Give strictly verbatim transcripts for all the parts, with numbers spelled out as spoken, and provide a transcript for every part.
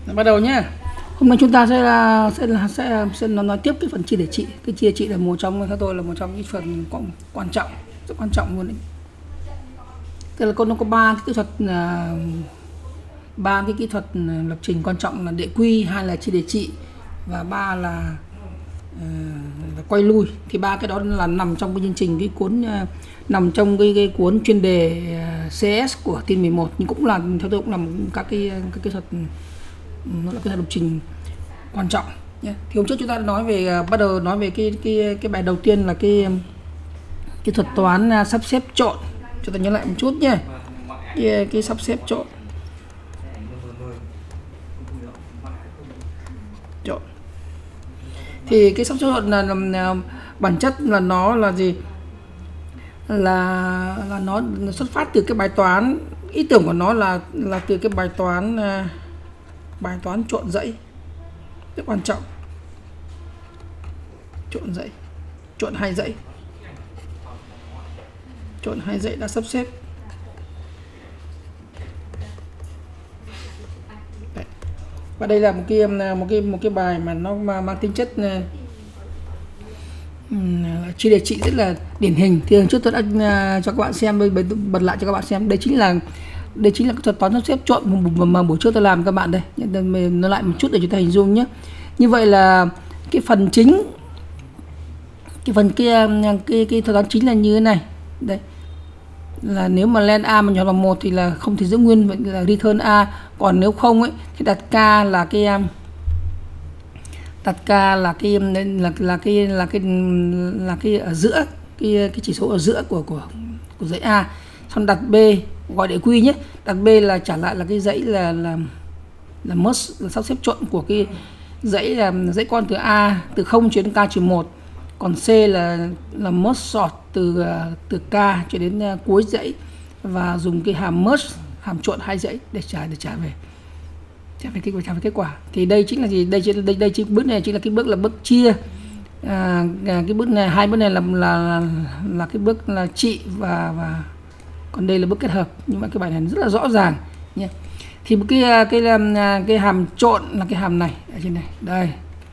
Bắt đầu nhé. Hôm nay chúng ta sẽ là sẽ là sẽ sẽ nói tiếp cái phần chia để trị. Cái chia để trị là một trong theo tôi là một trong những phần quan, quan trọng, rất quan trọng luôn đấy. Tức là con nó có ba cái kỹ thuật là ba cái kỹ thuật lập trình quan trọng là đệ quy, hai là chia để trị và ba là, uh, là quay lui. Thì ba cái đó là nằm trong cái chương trình cái cuốn uh, nằm trong cái, cái cuốn chuyên đề uh, xê ét của tin mười một, nhưng cũng là theo tôi cũng là các cái các kỹ thuật, nó là cái lập trình quan trọng nhé. Thì hôm trước chúng ta đã nói về uh, bắt đầu nói về cái cái cái bài đầu tiên là cái cái thuật toán uh, sắp xếp trộn. Chúng ta nhớ lại một chút nhé. Cái, cái sắp xếp trộn trộn thì cái sắp xếp trộn là, là, là bản chất là nó là gì, là là nó xuất phát từ cái bài toán, ý tưởng của nó là là từ cái bài toán uh, bài toán trộn dãy, rất quan trọng. Trộn dãy, trộn hai dãy, trộn hai dãy đã sắp xếp. Đấy. Và đây là một cái một cái một cái bài mà nó mang tính chất uh, chia để trị rất là điển hình. Thì trước tôi đã uh, cho các bạn xem, bật lại cho các bạn xem. Đây chính là đây chính là cái thuật toán sắp xếp trộn mà, mà buổi trước tôi làm các bạn đây. Nó lại một chút để chúng ta hình dung nhé. Như vậy là cái phần chính, cái phần kia cái, cái, cái thuật toán chính là như thế này. Đây là nếu mà len a mà nhỏ bằng một thì là không thể giữ nguyên, vậy là return a. Còn nếu không ấy thì đặt k là cái đặt k là cái là là cái là cái là cái ở giữa cái cái chỉ số ở giữa của của của dãy a. Xong đặt b gọi đệ quy nhé, đặt b là trả lại là cái dãy là là là merge, là sắp xếp trộn của cái dãy là dãy con từ a từ không cho đến k trừ một. Còn c là là merge sort từ từ k cho đến uh, cuối dãy, và dùng cái hàm merge, hàm trộn hai dãy để trả để trả về trả về kết quả trả về kết quả. Thì đây chính là gì, đây đây đây, đây chính bước này chính là cái bước là bước chia. À, cái bước này, hai bước này là là là cái bước là trị và và còn đây là bước kết hợp. Nhưng mà cái bài này rất là rõ ràng nhé. Thì cái cái cái, cái hàm trộn là cái hàm này ở trên này đây,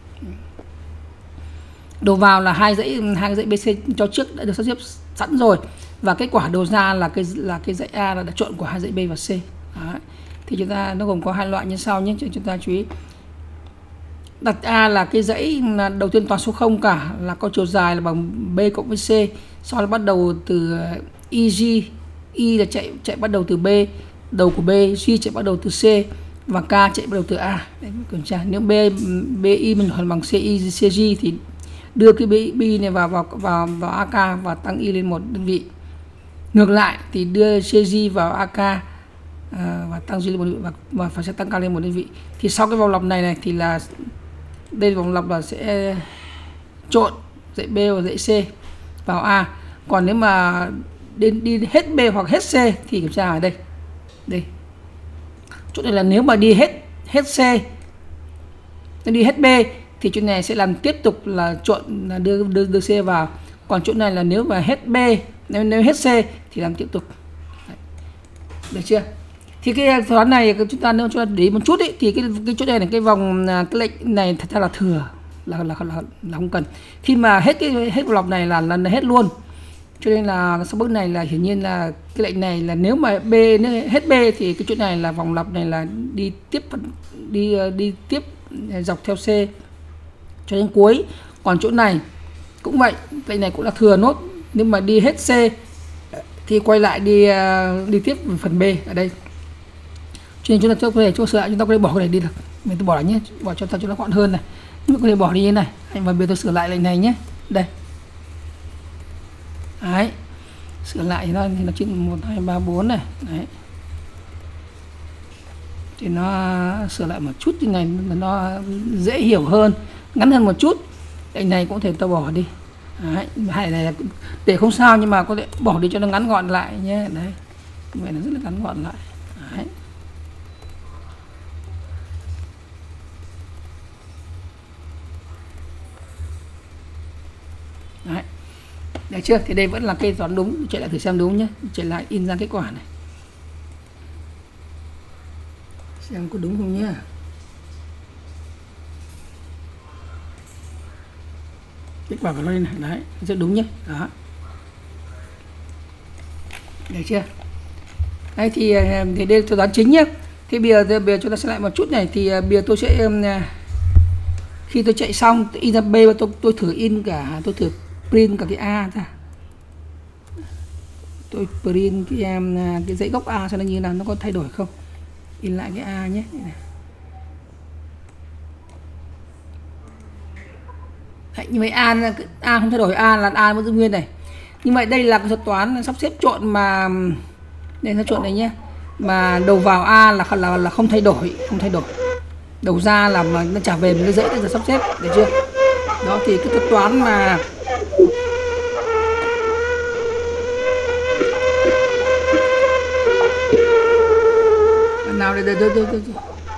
đầu vào là hai dãy hai dãy bê xê cho trước đã được sắp xếp sẵn rồi, và kết quả đầu ra là cái là cái dãy a là đã trộn của hai dãy b và c. Đấy. Thì chúng ta nó gồm có hai loại như sau nhé, cho chúng ta chú ý. Đặt a là cái dãy đầu tiên toàn số không cả, là có chiều dài là bằng b cộng với c, sau đó bắt đầu từ eg, y là chạy chạy bắt đầu từ b, đầu của b, g chạy bắt đầu từ c và k chạy bắt đầu từ a. Đấy, kiểm tra nếu b bi mình hoàn bằng ci cg thì đưa cái bi này vào vào vào vào ak và tăng y lên một đơn vị. Ngược lại thì đưa cg vào ak uh, và tăng y lên một đơn vị, và, và phải sẽ tăng k lên một đơn vị. Thì sau cái vòng lặp này này thì là đây vòng lặp là sẽ trộn dãy b và dãy c vào a. Còn nếu mà đến đi hết b hoặc hết c thì kiểm tra ở đây. Đây. Chỗ này là nếu mà đi hết hết c, đi hết b thì chỗ này sẽ làm tiếp tục là trộn, là đưa đưa, đưa c vào. Còn chỗ này là nếu mà hết b, nếu nếu hết c thì làm tiếp tục. Đấy. Được chưa? Thì cái toán này chúng ta nếu chúng ta để ý một chút ấy, thì cái cái chỗ này là cái vòng cái lệnh này thật ra là thừa, là là, là, là, là không cần. Khi mà hết cái hết vòng lặp này là là hết luôn. Cho nên là sau bước này là hiển nhiên là cái lệnh này là nếu mà b nếu hết b thì cái chỗ này là vòng lặp này là đi tiếp đi đi tiếp dọc theo c cho đến cuối. Còn chỗ này cũng vậy, lệnh này cũng là thừa nốt, nhưng mà đi hết c thì quay lại đi đi tiếp phần b ở đây. Cho nên chúng ta có thể cho sửa lại, chúng ta có thể bỏ cái này đi được. Mình tôi bỏ lại nhé, bỏ cho ta cho nó gọn hơn này. Nhưng mà có thể bỏ đi như thế này. Và bây giờ tôi sửa lại lệnh này nhé. Đây. Đấy. Sửa lại thì nó thì nó trên một hai ba bốn này. Đấy. Thì nó sửa lại một chút như này nó dễ hiểu hơn, ngắn hơn một chút. Lệnh này cũng thể tôi bỏ đi. Đấy. Hay này để không sao, nhưng mà có thể bỏ đi cho nó ngắn gọn lại nhé. Đấy. Như vậy là rất là ngắn gọn lại. Đấy. Đấy. Được chưa? Thì đây vẫn là cây toán đúng, chạy lại thử xem đúng nhé. Chạy lại in ra kết quả này. Xem có đúng không nhé. kết quả của nó đây này, đấy rất đúng nhé, đó được chưa? Đấy thì thì đây là tôi đoán chính nhé. Thì bây giờ, bây giờ chúng ta sẽ lại một chút này, thì bây giờ tôi sẽ khi tôi chạy xong in ra B và tôi tôi thử in cả, tôi thử print cả cái A ra, tôi print cái em cái dãy gốc A xem nó như nào, nó có thay đổi không, in lại cái A nhé. Đấy, như vậy A A không thay đổi, A là A vẫn giữ nguyên này. Nhưng vậy đây là cái thuật toán sắp xếp trộn mà đây nó trộn này nhé, mà đầu vào A là là là không thay đổi, không thay đổi. Đầu ra là mà nó trả về một cái dãy để sắp xếp, được chưa? Đó thì cái thuật toán mà nào để để để, để, để.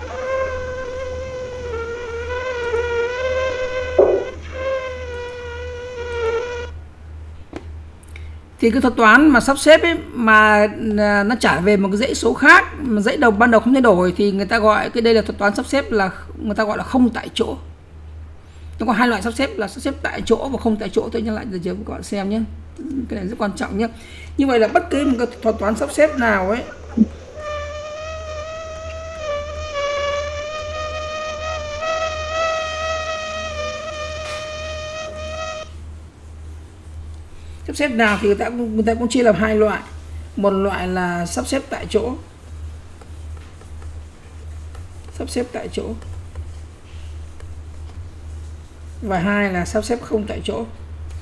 Thì cái thuật toán mà sắp xếp ấy, mà nó trả về một cái dãy số khác, mà dãy đầu ban đầu không thay đổi, thì người ta gọi cái đây là thuật toán sắp xếp, là người ta gọi là không tại chỗ. Nó có hai loại sắp xếp là sắp xếp tại chỗ và không tại chỗ. Tôi nhắc lại để cho các bạn xem nhé, cái này rất quan trọng nhé. Như vậy là bất cứ một cái thuật toán sắp xếp nào ấy sắp xếp nào thì người ta cũng người ta cũng chia làm hai loại. Một loại là sắp xếp tại chỗ, sắp xếp tại chỗ, và hai là sắp xếp không tại chỗ.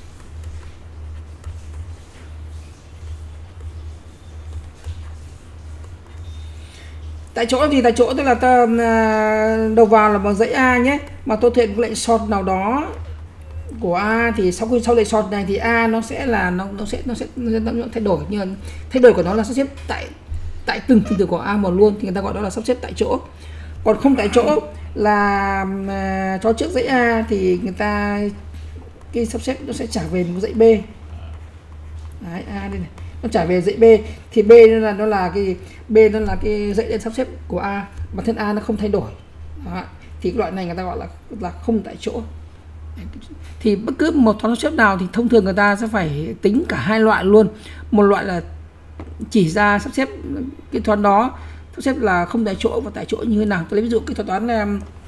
Tại chỗ thì tại chỗ tức là ta đầu vào là bằng dãy A nhé, mà tôi thực hiện lệnh sort nào đó của A, thì sau khi sau lệnh sort này thì A nó sẽ là nó nó sẽ nó sẽ, nó sẽ thay đổi, nhưng thay đổi của nó là sắp xếp tại tại từng phần tử của A một luôn, thì người ta gọi đó là sắp xếp tại chỗ. Còn không tại chỗ là uh, cho trước dãy A thì người ta cái sắp xếp nó sẽ trả về một dãy B. Đấy, A đây này, nó trả về dãy B, thì B nó là nó là cái B nó là cái dãy lên sắp xếp của A, bản thân A nó không thay đổi. Đó. Thì cái loại này người ta gọi là là không tại chỗ. Thì bất cứ một toán sắp xếp nào thì thông thường người ta sẽ phải tính cả hai loại luôn. Một loại là chỉ ra sắp xếp cái toán đó sắp xếp là không tại chỗ và tại chỗ như thế nào. Tôi lấy ví dụ cái thuật toán là,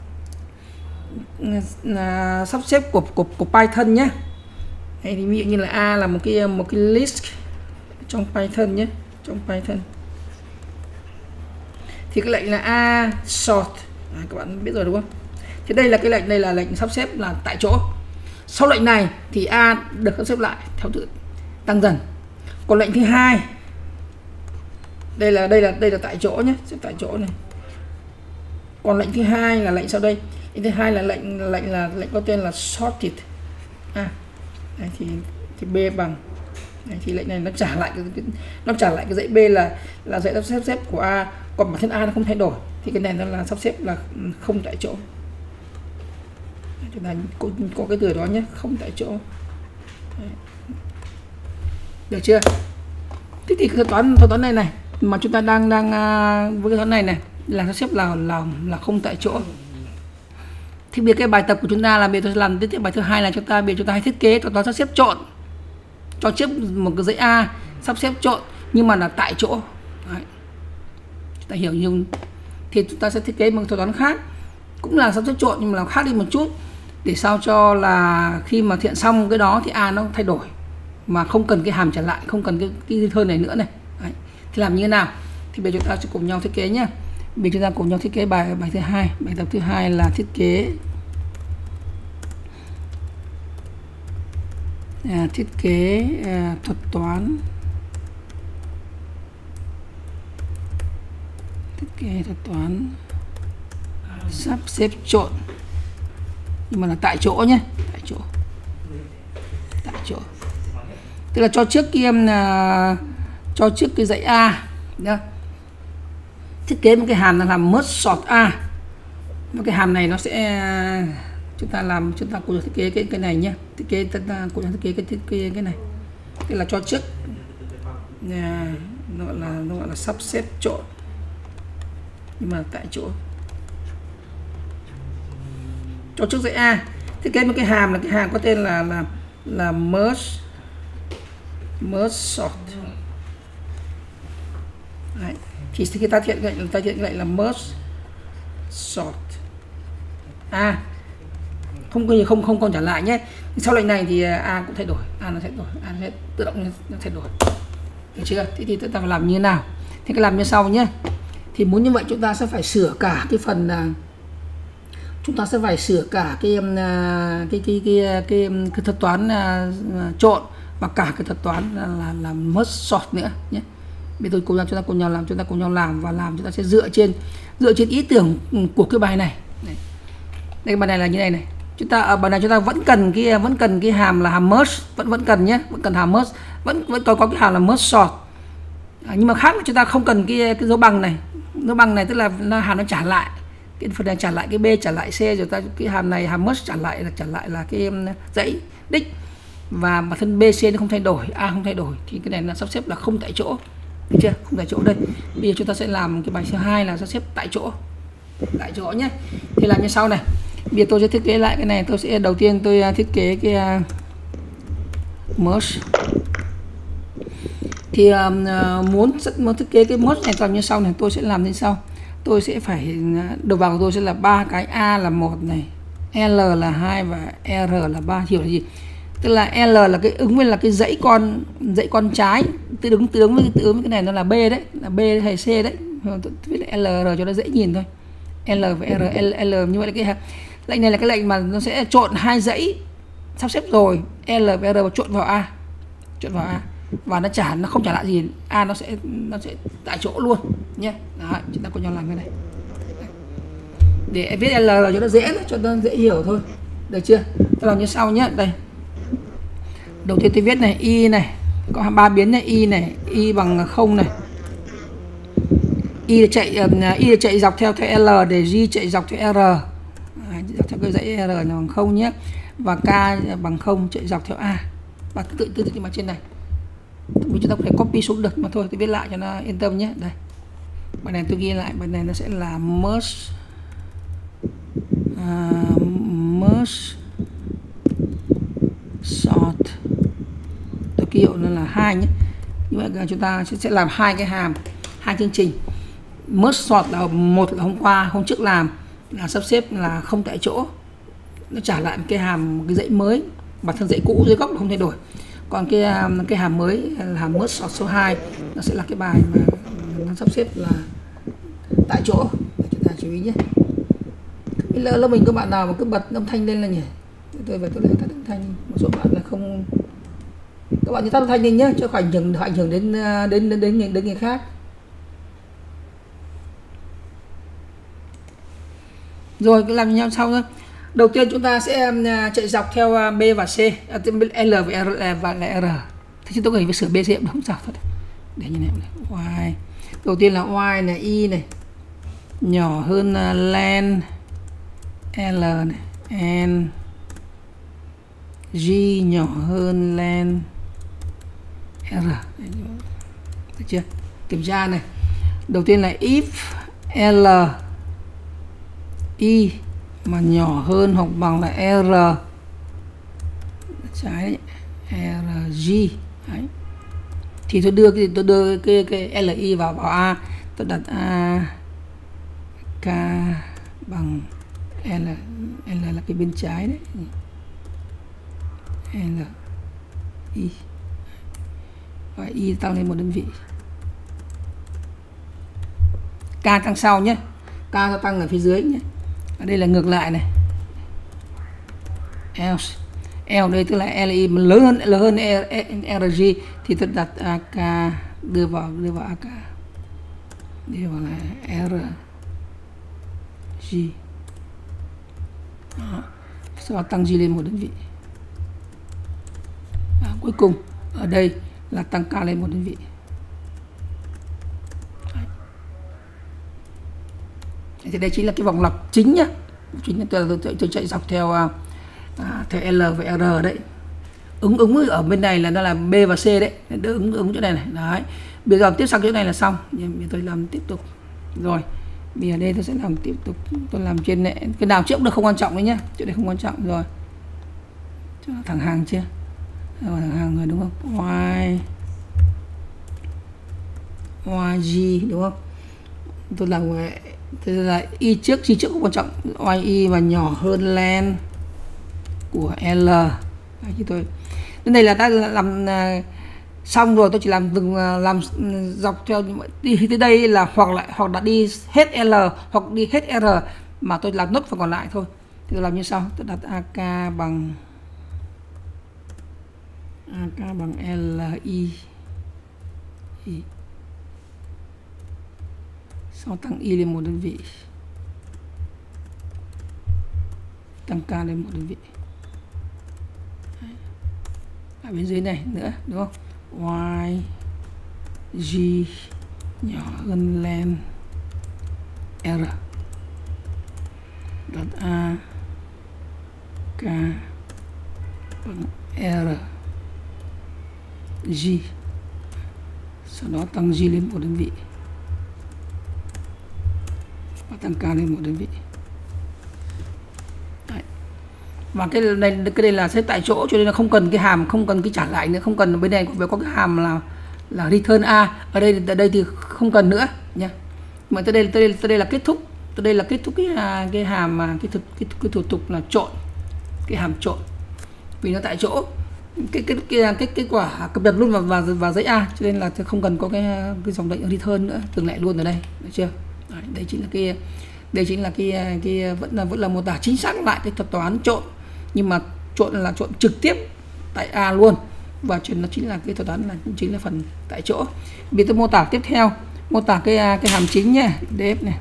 là sắp xếp của của, của Python nhé. Đấy, thì ví dụ như là A là một cái một cái list trong Python nhé, trong Python thì cái lệnh là A sort, à, các bạn biết rồi đúng không? Thì đây là cái lệnh, đây là lệnh sắp xếp là tại chỗ. Sau lệnh này thì A được sắp xếp lại theo tự tăng dần. Còn lệnh thứ hai, đây là đây là đây là tại chỗ nhé, xếp tại chỗ này. Còn lệnh thứ hai là lệnh sau đây. Lệnh thứ hai là lệnh lệnh là lệnh có tên là sorted. À, đây thì thì B bằng. Đây, thì lệnh này nó trả lại cái, cái nó trả lại cái dãy B là là dãy sắp xếp xếp của A, còn bản thân A nó không thay đổi, thì cái này nó là sắp xếp là không tại chỗ. Chúng ta có, có cái từ đó nhé, không tại chỗ. Đấy. Được chưa? Thế thì cái toán thuật toán này này mà chúng ta đang đang với cái toán này này là sắp xếp là là là không tại chỗ. Thì bây cái bài tập của chúng ta là bây giờ tôi làm tiếp tiếp bài thứ hai là chúng ta bây giờ chúng ta hãy thiết kế thuật toán sắp xếp trộn cho trước một cái dãy A sắp xếp trộn nhưng mà là tại chỗ. Đấy. Chúng ta hiểu như thì chúng ta sẽ thiết kế một thuật toán khác cũng là sắp xếp trộn nhưng mà làm khác đi một chút, để sao cho là khi mà thiện xong cái đó thì A nó thay đổi mà không cần cái hàm trả lại, không cần cái cái return này nữa này. Đấy. Thì làm như thế nào? Thì bây giờ chúng ta sẽ cùng nhau thiết kế nhé. Bây giờ chúng ta cùng nhau thiết kế bài bài thứ hai. Bài tập thứ hai là thiết kế à, thiết kế à, thuật toán thiết kế thuật toán sắp xếp trộn nhưng mà là tại chỗ nhé, tại chỗ, tại chỗ. Tức là cho trước kia là cho trước cái dãy A nhá. Thiết kế một cái hàm là làm merge sort A. Một cái hàm này nó sẽ chúng ta làm chúng ta cùng thiết kế cái cái này nhé, thiết kế chúng ta cùng thiết kế cái thiết kế cái này. Tức là cho trước à, nó gọi là nó gọi là sắp xếp trộn nhưng mà tại chỗ. Cho trước dãy A thiết kế một cái hàm là cái hàm có tên là là là merge merge sort. Đấy. Thì khi ta hiện lệnh ta hiện lệnh là merge sort. À, không có gì không không còn trả lại nhé. Sau lệnh này thì a cũng thay đổi, a nó thay đổi, a nó sẽ tự động nó thay đổi. Được chưa? Thế thì chúng ta phải làm như thế nào? Thì cái làm như sau nhé. Thì muốn như vậy chúng ta sẽ phải sửa cả cái phần là chúng ta sẽ phải sửa cả cái cái cái cái cái, cái thuật toán uh, trộn và cả cái thuật toán là là, là merge sort nữa nhé. Bây giờ cùng nhau chúng ta cùng nhau làm, chúng ta cùng nhau làm và làm chúng ta sẽ dựa trên dựa trên ý tưởng của cái bài này. Đây, đây bài này là như này này. Chúng ta ở bài này chúng ta vẫn cần cái vẫn cần cái hàm là hàm merge, vẫn vẫn cần nhé, vẫn cần hàm merge, vẫn vẫn có có cái hàm là merge sort. À, nhưng mà khác là chúng ta không cần cái cái dấu bằng này. Dấu bằng này tức là nó hàm nó trả lại cái phần này, trả lại cái b, trả lại c, rồi ta cái hàm này hàm merge trả lại là trả lại là cái dãy đích, và bản thân b, c nó không thay đổi, a không thay đổi, thì cái này là sắp xếp là không tại chỗ. Được chưa? Không tại chỗ đây. Bây giờ chúng ta sẽ làm cái bài thứ hai là sắp xếp tại chỗ. Tại chỗ nhé. Thì làm như sau này. Bây giờ tôi sẽ thiết kế lại cái này, tôi sẽ đầu tiên tôi thiết kế cái uh, merge. Thì uh, muốn muốn thiết kế cái merge này làm như sau này, tôi sẽ làm như sau. Tôi sẽ phải đầu vào của tôi sẽ là ba cái, a là một này, l là hai và r là ba. Hiểu là gì? Tức là L là cái ứng với là cái dãy con dãy con trái, tương ứng tương ứng với tương ứng với cái này nó là B đấy, là B hay C đấy. Tôi viết là L R cho nó dễ nhìn thôi. L và R, L, L như vậy là cái lệnh này là cái lệnh mà nó sẽ trộn hai dãy sắp xếp rồi, L và R và trộn vào A. Trộn vào A và nó trả nó không trả lại gì, A nó sẽ nó sẽ tại chỗ luôn nhé. Đó, chúng ta cùng nhau làm cái này. Để viết L cho nó dễ cho nó dễ hiểu thôi. Được chưa? Tôi làm như sau nhé. Đây. Đầu tiên tôi viết này y này, có ba biến này, y này, y bằng không này, y chạy y chạy dọc theo theo L để G chạy dọc theo R, dọc theo cái dãy R là bằng không nhé, và K bằng không chạy dọc theo A, và tự tự tự mà trên này vì chúng ta có thể copy xuống được mà thôi, tôi viết lại cho nó yên tâm nhé. Đây, bài này tôi ghi lại, bài này nó sẽ là merge uh, merge sort, tôi ký hiệu nó là hai nhé. Như vậy là chúng ta sẽ làm hai cái hàm, hai chương trình. Merge sort là một là hôm qua hôm trước làm là sắp xếp là không tại chỗ, nó trả lại một cái hàm một cái dãy mới, bản thân dãy cũ dưới góc không thay đổi. Còn cái cái hàm mới là hàm merge sort số hai, nó sẽ là cái bài mà nó sắp xếp là tại chỗ. Chúng ta chú ý nhé. Lỡ là mình có bạn nào mà cứ bật âm thanh lên là nhỉ? Tôi về tôi lại tắt âm thanh. Một số bạn là không, các bạn như tắt âm thanh lên nhé, cho khỏi ảnh hưởng ảnh hưởng đến đến đến đến người, đến người khác. Rồi cứ làm như nhau sau thôi. Đầu tiên chúng ta sẽ chạy dọc theo B và C, L và R và R. Thế chúng tôi phải sửa B C cũng đúng sao thôi. Để như này. Y. Đầu tiên là Y này, Y này nhỏ hơn len L này, N G nhỏ hơn len R. Được chưa? Kiểm tra này. Đầu tiên là if L Y mà nhỏ hơn hoặc bằng là R trái R G đấy. Thì tôi đưa cái tôi đưa cái cái L I vào vào A, tôi đặt A K bằng L, L là cái bên trái đấy, L I và Y tăng lên một đơn vị, K tăng sau nhé, K nó tăng ở phía dưới nhé. Ở đây là ngược lại này, else L đây tức là L I mà lớn hơn lớn hơn R G thì tôi đặt A K đưa vào đưa vào A K, đưa vào là R G. Đó. Sau đó tăng G lên một đơn vị. À, cuối cùng ở đây là tăng K lên một đơn vị. Thì đây chính là cái vòng lặp chính nhá, chính là tôi, tôi, tôi chạy dọc theo à, theo L và R đấy. Ứng ứng ở bên này là nó là B và C đấy, đỡ ứng ứng chỗ này này. Đấy. Bây giờ tiếp sang chỗ này là xong. Bây giờ tôi làm tiếp tục. Rồi. Bây giờ đây tôi sẽ làm tiếp tục, tôi làm trên này, cái nào trước cũng được không quan trọng đấy nhá, chỗ này không quan trọng rồi. Cho thẳng hàng chưa? hàng người đúng không, y yg đúng không, tôi làm tôi là y trước, g trước không quan trọng, y và nhỏ hơn len của l. Đấy, tôi đến đây là đã làm xong rồi, tôi chỉ làm từng làm dọc theo đi tới đây là hoặc lại hoặc đã đi hết L hoặc đi hết R mà tôi làm nốt phần còn lại thôi. Thì tôi làm như sau, tôi đặt AK bằng AK bằng LI I. Sau tăng Y lên một đơn vị, tăng K lên một đơn vị. Ở bên dưới này nữa đúng không, Y G nhỏ hơn len R, đặt A K bằng R G, sau đó tăng G lên một đơn vị và tăng K lên một đơn vị. Đấy. Và cái này cái đây là xếp tại chỗ, cho nên là không cần cái hàm, không cần cái trả lại nữa, không cần bên này cũng phải có cái hàm là là return A. Ở đây ở đây thì không cần nữa nha. Mà tới đây tới đây tới đây là kết thúc, tới đây là kết thúc cái cái hàm mà cái thực cái, cái thủ tục là trộn, cái hàm trộn, vì nó tại chỗ cái cái cái cái kết quả cập nhật luôn vào vào, vào dãy A, cho nên là không cần có cái cái dòng lệnh return nữa, dừng lại luôn ở đây, được chưa? Đấy, đây chính là cái đây chính là cái cái vẫn là vẫn là mô tả chính xác lại cái thuật toán trộn, nhưng mà trộn là trộn trực tiếp tại A luôn, và chuyện nó chính là cái thuật toán là chính là phần tại chỗ. Bây tôi mô tả tiếp theo, mô tả cái cái hàm chính nhé, def này,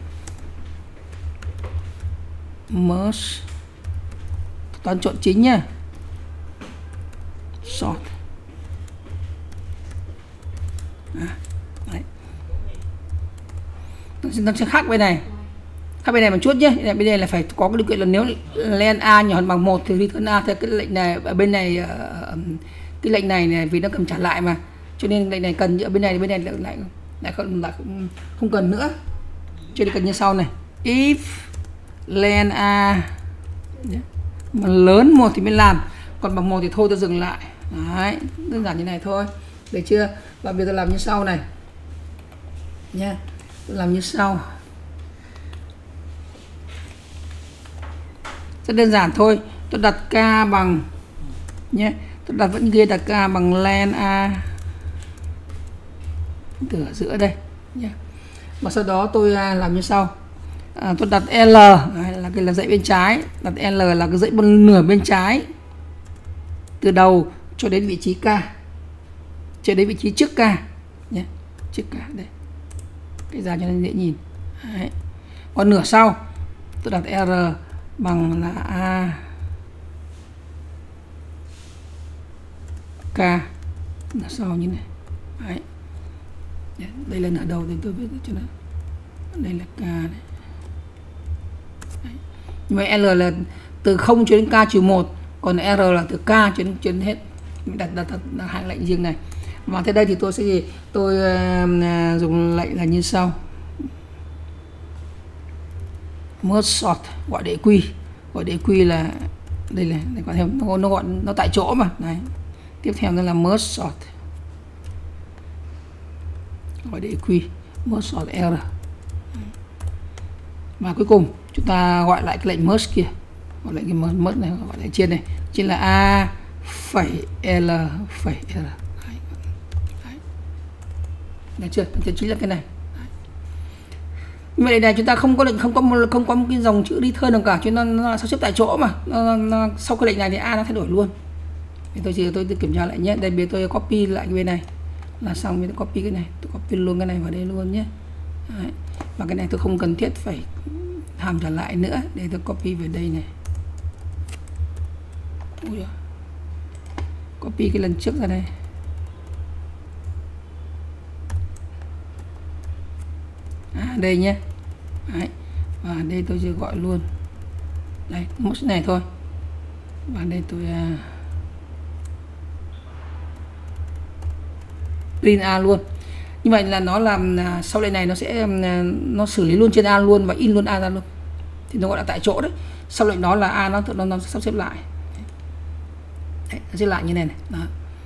merge thuật toán trộn chính nhá, sort. À, đấy. Nó sẽ khác bên này, khác bên này một chút nhé. Bên này là phải có cái điều kiện là nếu len A nhỏ hơn bằng một thì return A. Theo cái lệnh này ở bên này, cái lệnh này này vì nó cần trả lại mà, cho nên lệnh này cần, ở bên này bên này lại lại, lại không lại không, không cần nữa, cho nên cần như sau này, if len A mà lớn một thì mới làm, còn bằng một thì thôi tôi dừng lại. Đấy, đơn giản như này thôi, được chưa? Và bây giờ làm như sau này nha, tôi làm như sau, rất đơn giản thôi. Tôi đặt K bằng nhé, tôi đặt vẫn ghi đặt K bằng len A từ ở giữa đây nhé. Và sau đó tôi làm như sau, à, tôi đặt L là cái là dãy bên trái, đặt L là cái dãy một nửa bên trái từ đầu cho đến vị trí K, cho đến vị trí trước K nhé, trước K đây, cái ra cho nên dễ nhìn. Đấy. Còn nửa sau tôi đặt R bằng là A K, nửa sau như này. Đấy. Đây là nửa đầu thì tôi viết cho nó, đây là K này. Đấy. Nhưng mà L là từ không cho đến K trừ một, còn R là từ K cho đến, cho đến hết. Mình đặt, đặt, đặt, đặt hai lệnh riêng này. Và thế đây thì tôi sẽ gì? Tôi uh, dùng lệnh là như sau, merge sort, gọi để quy, gọi để quy là đây này, để gọi theo nó, nó gọi nó tại chỗ mà. Đấy. Tiếp theo nó là merge sort, gọi để quy, merge sort R. Và cuối cùng chúng ta gọi lại cái lệnh merge kia, gọi lại cái merge này, gọi lại trên này, chính là A phẩy L phẩy R. Được chưa? Thế chính là cái này. Vậy này chúng ta không có lệnh, không có không có một cái dòng chữ return nào cả, cho nên nó, nó sắp xếp tại chỗ mà. Nó, nó, sau cái lệnh này thì A nó thay đổi luôn. Thì tôi chỉ tôi, tôi kiểm tra lại nhé. Đây bây tôi copy lại cái bên này là xong, tôi copy cái này, tôi copy luôn cái này vào đây luôn nhé. Đấy. Và cái này tôi không cần thiết phải hàm trả lại nữa, để tôi copy về đây này. Ui, copy cái lần trước ra đây. À, đây nhé. Đấy. Và đây tôi sẽ gọi luôn đây một này thôi, và đây tôi uh, print A luôn. Như vậy là nó làm uh, sau đây này nó sẽ uh, nó xử lý luôn trên A luôn và in luôn A ra luôn, thì nó gọi là tại chỗ đấy. Sau lệnh đó là A nó nó, nó sắp xếp lại đấy, nó xếp lại như này này. Đó.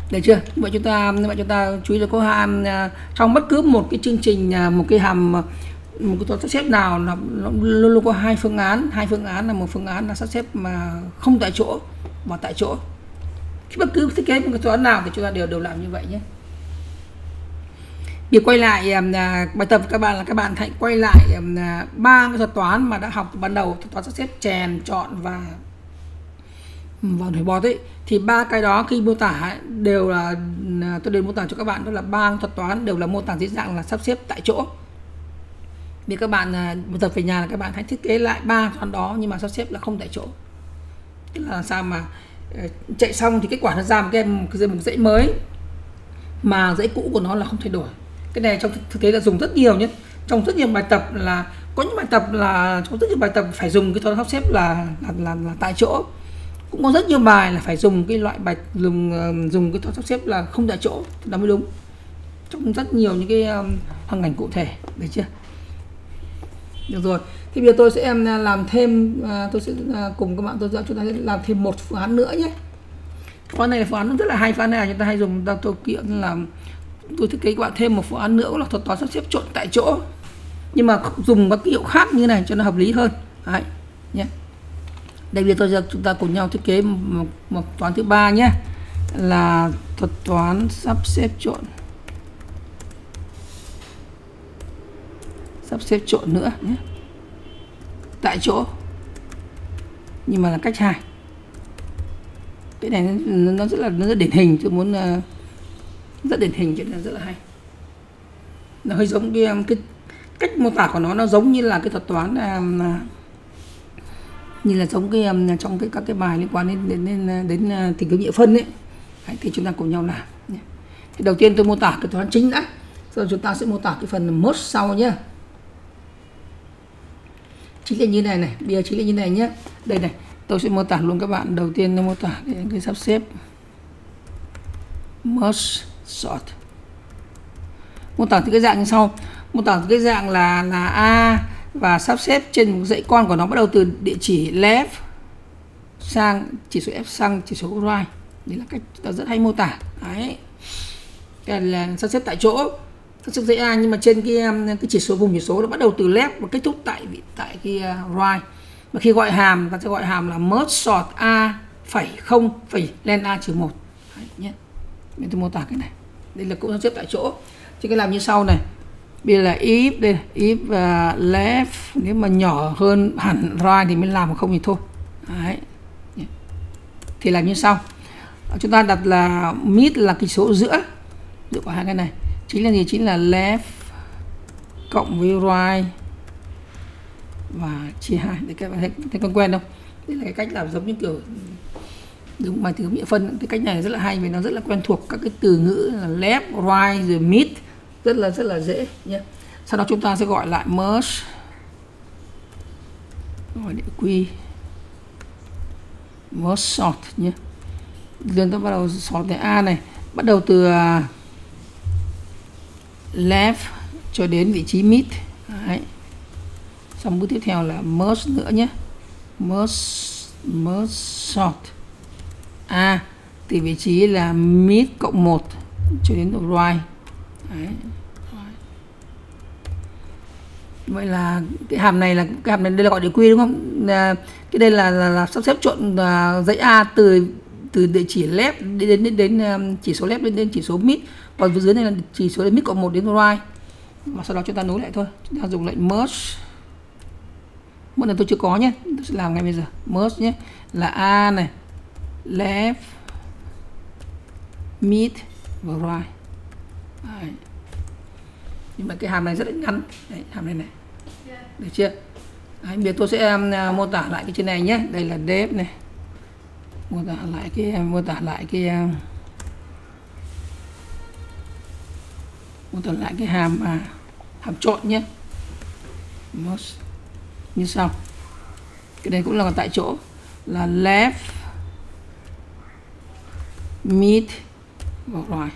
Được chưa? Vậy chúng ta vậy chúng ta chú ý là có hàm trong bất cứ một cái chương trình, một cái hàm, một cái toán sắp xếp nào là luôn luôn có hai phương án. Hai phương án là một phương án là sắp xếp mà không tại chỗ và tại chỗ. Khi bất cứ thiết kế một cái toán nào thì chúng ta đều đều làm như vậy nhé. Việc quay lại uh, bài tập các bạn là các bạn hãy quay lại ba uh, cái thuật toán mà đã học từ ban đầu, thuật toán sắp xếp, chèn, chọn và và nổi bọt ấy, thì ba cái đó khi mô tả đều là uh, tôi đều mô tả cho các bạn, đó là ba thuật toán đều là mô tả dưới dạng là sắp xếp tại chỗ. Vì các bạn uh, một tập về nhà là các bạn hãy thiết kế lại ba toán đó nhưng mà sắp xếp là không tại chỗ. Tức là sao mà uh, chạy xong thì kết quả nó ra một cái một dãy mới mà dãy cũ của nó là không thay đổi. Cái này trong thực tế là dùng rất nhiều nhé. Trong rất nhiều bài tập là có những bài tập là trong rất nhiều bài tập phải dùng cái toán sắp xếp là là, là là tại chỗ. Cũng có rất nhiều bài là phải dùng cái loại bài dùng dùng cái toán sắp xếp là không tại chỗ thì nó mới đúng. Trong rất nhiều những cái um, hoàn cảnh cụ thể, được chưa? Được rồi. Thì bây giờ tôi sẽ làm thêm, uh, tôi sẽ uh, cùng các bạn tôi chúng ta sẽ làm thêm một phương án nữa nhé. Phương án này là phương án rất là hay, phương án này chúng ta hay dùng tôi kiện là tôi thiết kế các bạn thêm một phương án nữa là thuật toán sắp xếp trộn tại chỗ, nhưng mà dùng các ký hiệu khác như này cho nó hợp lý hơn. Đấy nhé. Đây bây giờ tôi chúng ta cùng nhau thiết kế một, một toán thứ ba nhé, là thuật toán sắp xếp trộn sắp xếp trộn nữa nhé, tại chỗ nhưng mà là cách hai. Cái này nó, nó rất là nó rất điển hình, tôi muốn uh, rất điển hình cho nên rất là hay. Nó hơi giống cái, cái cách mô tả của nó nó giống như là cái thuật toán uh, như là giống cái um, trong cái các cái bài liên quan đến đến đến, đến uh, tính ứng nhị phân ấy. Đấy, thì chúng ta cùng nhau làm nhé. Thì đầu tiên tôi mô tả cái toán chính đã, rồi chúng ta sẽ mô tả cái phần merge sau nhé. Chính là như này này, bây giờ chính là như này nhé. Đây này, tôi sẽ mô tả luôn các bạn. Đầu tiên tôi mô tả cái, cái sắp xếp merge sort. Mô tả từ cái dạng như sau. Mô tả từ cái dạng là là A và sắp xếp trên một dãy con của nó bắt đầu từ địa chỉ left sang chỉ số F sang chỉ số right. Đấy là cách ta rất hay mô tả. Đấy. Cái là sắp xếp tại chỗ, sắp xếp dãy A nhưng mà trên cái cái chỉ số vùng chỉ số nó bắt đầu từ left và kết thúc tại tại cái right. Và khi gọi hàm ta sẽ gọi hàm là merge sort A phẩy không phẩy len A trừ một. Đấy nhé. Mình tôi mô tả cái này. Đây là cũng sắp xếp tại chỗ. Thì cái làm như sau này. Bây giờ là if đây, if uh, left nếu mà nhỏ hơn hẳn right thì mới làm, không thì thôi. Đấy. Thì làm như sau. Chúng ta đặt là mid là cái số giữa giữa của hai cái này. Chính là gì? Chính là left cộng với right và chia hai. Để các bạn thấy, thấy quen quen không? Đây là cái cách làm giống như kiểu đúng bài từ nghĩa phân. Cái cách này rất là hay vì nó rất là quen thuộc các cái từ ngữ là left, right rồi mid, rất là rất là dễ nhé. Sau đó chúng ta sẽ gọi lại merge, gọi địa quy merge sort nhé. Chúng ta bắt đầu sort từ A này, bắt đầu từ left cho đến vị trí mid. Đấy. Xong bước tiếp theo là merge nữa nhé, merge merge sort A từ vị trí là mid cộng một cho đến độ right. Đấy. Vậy là cái hàm này là cái hàm này đây là gọi địa quy đúng không? À, cái đây là, là, là sắp xếp trộn uh, dãy A từ từ địa chỉ left đến đến đến, đến chỉ số left đến đến chỉ số mid, còn dưới này là chỉ số mid cộng một đến right. Và sau đó chúng ta nối lại thôi. Chúng ta dùng lệnh merge. Một lần tôi chưa có nhé, tôi sẽ làm ngay bây giờ. Merge nhé, là A này, left, mid và right. Đấy. Nhưng mà cái hàm này rất là ngắn. Đấy, hàm này này. Được chưa? Đấy, bây giờ tôi sẽ um, mô tả lại cái trên này nhé. Đây là def này. Mô tả lại cái mô tả lại cái uh, mô tả lại cái hàm uh, hàm trộn nhé. Merge như sau. Cái này cũng là tại chỗ là left, mid và right.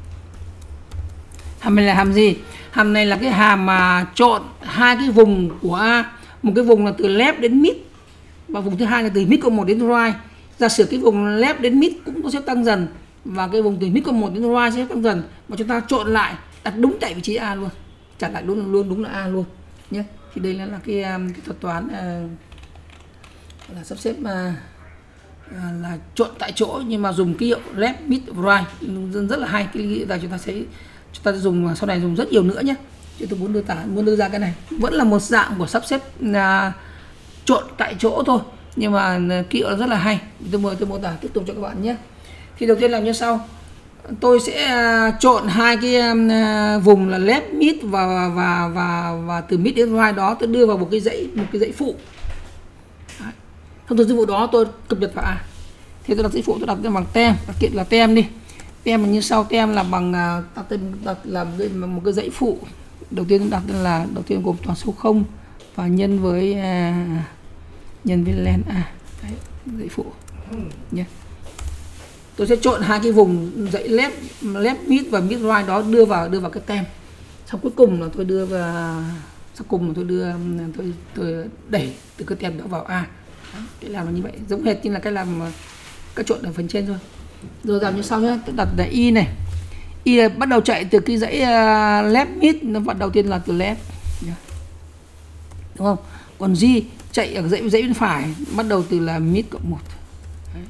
Hàm này là hàm gì? Hàm này là cái hàm mà trộn hai cái vùng của A. Một cái vùng là từ left đến mid và vùng thứ hai là từ mid cộng một đến right. Giả sử cái vùng left đến mid cũng có xếp tăng dần và cái vùng từ mid cộng một đến y sẽ tăng dần, mà chúng ta trộn lại đặt đúng tại vị trí A luôn, trả lại luôn luôn đúng là A luôn nhé. Thì đây là, là cái, cái thuật toán uh, là sắp xếp uh, uh, là trộn tại chỗ, nhưng mà dùng ký hiệu left, mid, right rất là hay. Cái là chúng ta sẽ chúng ta dùng sau này dùng rất nhiều nữa nhé. Chứ tôi muốn đưa tả muốn đưa ra cái này vẫn là một dạng của sắp xếp uh, trộn tại chỗ thôi, nhưng mà ký hiệu rất là hay. Tôi mời tôi mô tả tiếp tục cho các bạn nhé. Thì đầu tiên làm như sau, tôi sẽ trộn hai cái vùng là left, mid và và và và từ mid đến right đó tôi đưa vào một cái dãy một cái dãy phụ. Đấy. Thông thường dãy phụ đó tôi cập nhật vào A. Thì tôi đặt dãy phụ, tôi đặt bằng tem, đặc kiện là tem đi. Tem là như sau, tem là bằng đặt tên đặt là một cái dãy phụ. Đầu tiên đặt là đầu tiên gồm toàn số không và nhân với uh, nhân với len A. Đấy, dãy phụ nhé. Tôi sẽ trộn hai cái vùng dãy left, left mid và mid right đó đưa vào đưa vào cái tem. Xong cuối cùng là tôi đưa vào sau cùng là tôi đưa tôi tôi đẩy từ cái tem đó vào A. Đấy, cái làm là như vậy, giống hệt như là cái làm cái trộn ở phần trên thôi. Rồi làm như sau nhé, tôi đặt là y này. Y là bắt đầu chạy từ cái dãy uh, left mid, nó bắt đầu tiên là từ left. Đúng không? Còn G chạy ở dãy dãy bên phải bắt đầu từ là mid cộng một. Đấy.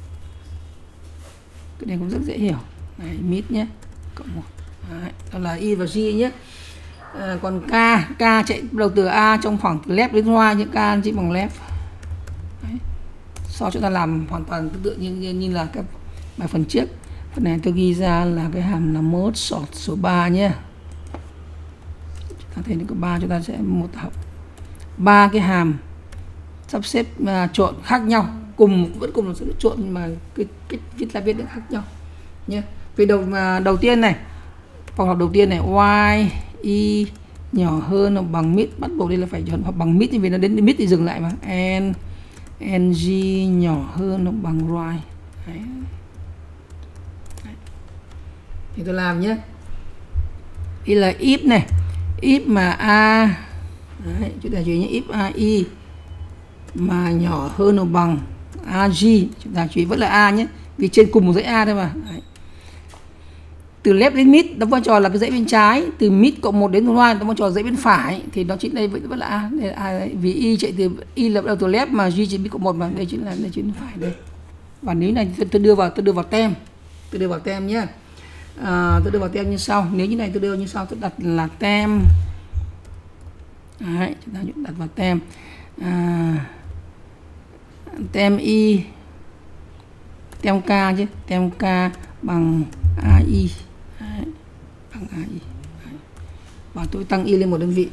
Cái này cũng rất dễ hiểu. Đấy, mid nhé, cộng một. Đấy, đó là Y và G nhé. À, còn K, K chạy bắt đầu từ A trong khoảng từ left đến right, những K chỉ bằng left. Đấy. Sau chúng ta làm hoàn toàn tương tự như, như, như là các bài phần trước. Phần này tôi ghi ra là cái hàm là mode sort số ba nhé. Chúng ta thấy có ba, chúng ta sẽ một học ba cái hàm sắp xếp uh, trộn khác nhau, cùng vẫn cùng là sự trộn, nhưng mà cái cách viết là viết được khác nhau nhé. Về đầu mà đầu tiên này, phòng học đầu tiên này, y y nhỏ hơn hoặc bằng mid, bắt buộc đây là phải chọn hoặc bằng mid, vì nó đến mid thì dừng lại mà. n ng nhỏ hơn hoặc bằng right. Đấy. Đấy. Thì tôi làm nhé. Đây là if này, if mà a, đấy, chúng ta chú ý nhé, if a y mà nhỏ hơn hoặc bằng ag, chúng ta chú ý vẫn là a nhé, vì trên cùng một dãy a thôi mà. Đấy. Từ left đến mid đóng vai trò là cái dãy bên trái, từ mid cộng một đến right đóng vai trò dãy bên phải, thì nó chính đây vẫn là a. Đây là a, vì y chạy từ y là bắt đầu từ left mà g chỉ mid cộng một, mà đây chính là đây chính phải đây. Và nếu này tôi đưa vào tôi đưa vào tem, tôi đưa vào tem nhé. À, tôi đưa vào tem như sau. Nếu như này tôi đưa như sau, tôi đặt là tem. Đấy, chúng ta đặt vào tem. À, tem y, tem k chứ, tem k bằng ai. Đấy, bằng ai. Đấy. Và tôi tăng y lên một đơn vị.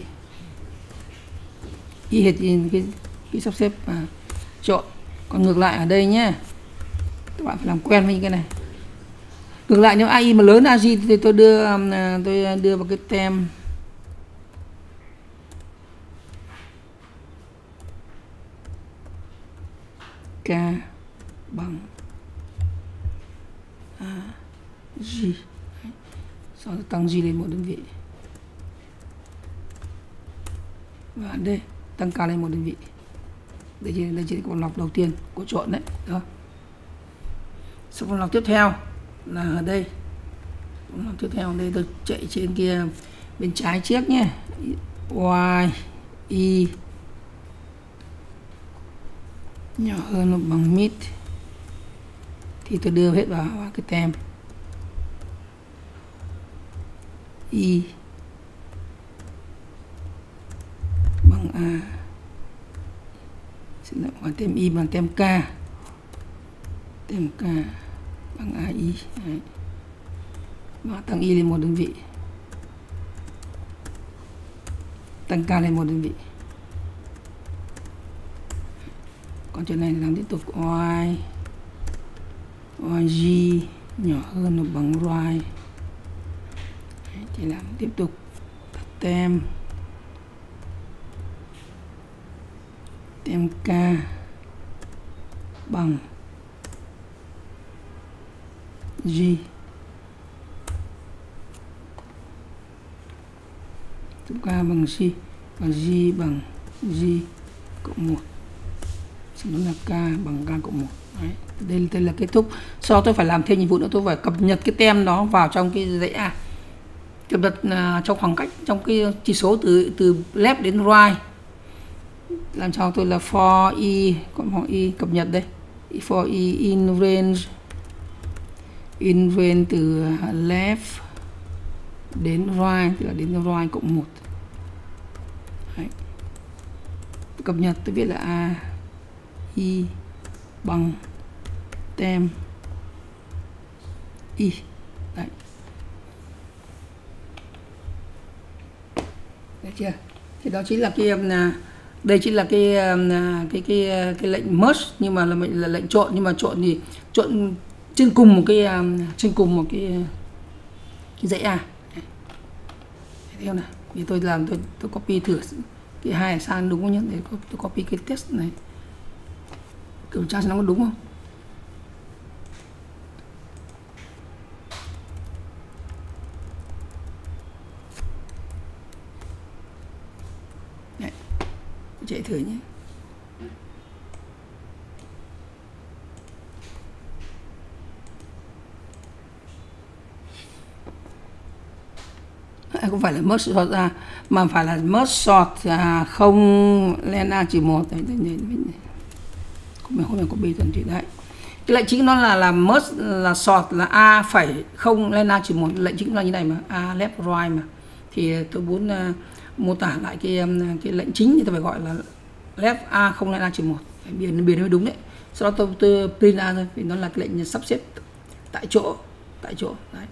Y hệt cái, cái, cái sắp xếp à, trộn. Còn ngược lại ở đây nhé, các bạn phải làm quen với những cái này. Ngược lại nếu ai mà lớn ag thì tôi đưa tôi đưa vào cái tem k bằng g, sau đó tăng g lên một đơn vị, và đây tăng k lên một đơn vị. Đây chỉ đây chỉ là vòng lọc đầu tiên của trộn đấy, đó. Sau vòng lọc tiếp theo là ở đây, vòng lọc tiếp theo ở đây tôi chạy trên kia bên trái trước nhé, y y nhỏ hơn hoặc bằng mid thì tôi đưa hết vào, vào cái tem y bằng a, xin lỗi, bằng tem y bằng tem k, tem k bằng ai. Đấy. Và tăng y lên một đơn vị, tăng k lên một đơn vị. Còn chỗ này làm tiếp tục y yg nhỏ hơn hoặc bằng right. Đấy, thì làm tiếp tục đặt tem tem k bằng g, tem k bằng g và g bằng g cộng một, xin lỗi là k bằng k cộng một. Đấy, đây, đây là kết thúc. Sau đó tôi phải làm thêm nhiệm vụ nữa, tôi phải cập nhật cái tem đó vào trong cái dãy A, cập nhật uh, trong khoảng cách, trong cái chỉ số từ từ left đến right. Làm cho tôi là for e, còn for e cập nhật đây, for e in range, in range từ left đến right, tức là đến right cộng một. Đấy. Cập nhật tôi viết là a y bằng tem y. Đấy. Được chưa? Thì đó chính là cái đây chính là cái cái cái cái lệnh merge, nhưng mà là mệnh là lệnh trộn, nhưng mà trộn thì trộn trên cùng một cái trên cùng một cái cái dãy A. Thấy không nào? Thì tôi làm tôi tôi copy thử cái hai sang đúng không nhé, để tôi copy cái test này, kiểm tra xem nó có đúng không. Đấy, chạy thử nhé. Không phải là merge sort ra, mà phải là merge sort à, không len A chỉ một. Mình không phải copy tuần trị đấy. Cái lệnh chính nó là là merge là sort là A phẩy không len A chỉ một, lệnh chính là như này mà, A left right mà. Thì tôi muốn uh, mô tả lại cái cái lệnh chính thì tôi phải gọi là left A không len A chỉ một. Biển biển mới đúng đấy. Sau đó tôi, tôi print ra thôi, vì nó là cái lệnh sắp xếp tại chỗ, tại chỗ đấy.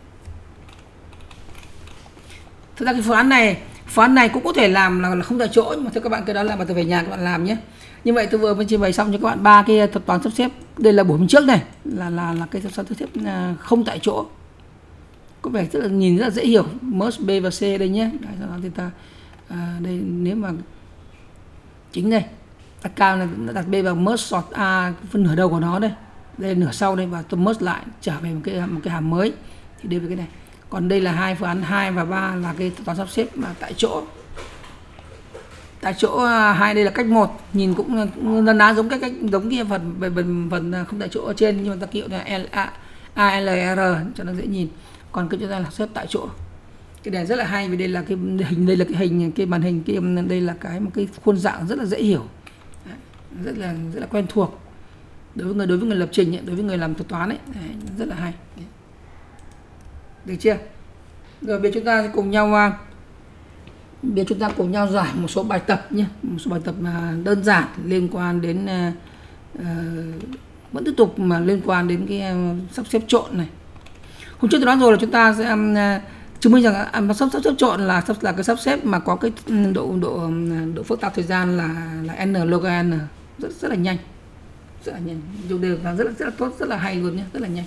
Thực ra cái phương án này, phương án này cũng có thể làm là, là không tại chỗ, nhưng mà thưa các bạn, cái đó là mà tôi về nhà các bạn làm nhé. Như vậy tôi vừa mới trình bày xong cho các bạn ba cái thuật toán sắp xếp. Đây là buổi hôm trước này là là là cái thuật toán sắp xếp không tại chỗ, có vẻ rất là nhìn rất là dễ hiểu. Merge B và C đây nhé. Đấy, sau đó thì ta à, đây nếu mà chính đây đặt cao là đặt B vào merge sort A phân nửa đầu của nó đây, đây là nửa sau đây, và tôi merge lại trở về một cái một cái hàm mới thì đây với cái này. Còn đây là hai phương án hai và ba là cái thuật toán sắp xếp mà tại chỗ. Tại chỗ hai đây là cách một, nhìn cũng lần ná giống cái cách giống cái phần phần phần không tại chỗ ở trên, nhưng mà ta kêu là L, A, A L R cho nó dễ nhìn. Còn cái chúng ta là xếp tại chỗ. Cái này rất là hay, vì đây là cái hình, đây là cái hình, cái màn hình, cái đây là cái một cái khuôn dạng rất là dễ hiểu. Đấy, rất là rất là quen thuộc đối với người đối với người lập trình ấy, đối với người làm thuật toán ấy. Đấy, rất là hay. Đấy. Được chưa? Rồi bây giờ chúng ta sẽ cùng nhau bây giờ chúng ta cùng nhau giải một số bài tập nhé, một số bài tập mà đơn giản liên quan đến uh, uh, vẫn tiếp tục mà liên quan đến cái uh, sắp xếp trộn này. Hôm trước tôi nói rồi là chúng ta sẽ uh, chứng minh rằng uh, sắp, sắp xếp trộn là sắp là cái sắp xếp mà có cái độ độ độ phức tạp thời gian là là n log n, rất rất là nhanh, rất là nhanh, dùng đều là rất là rất là tốt, rất là hay luôn nhé, rất là nhanh.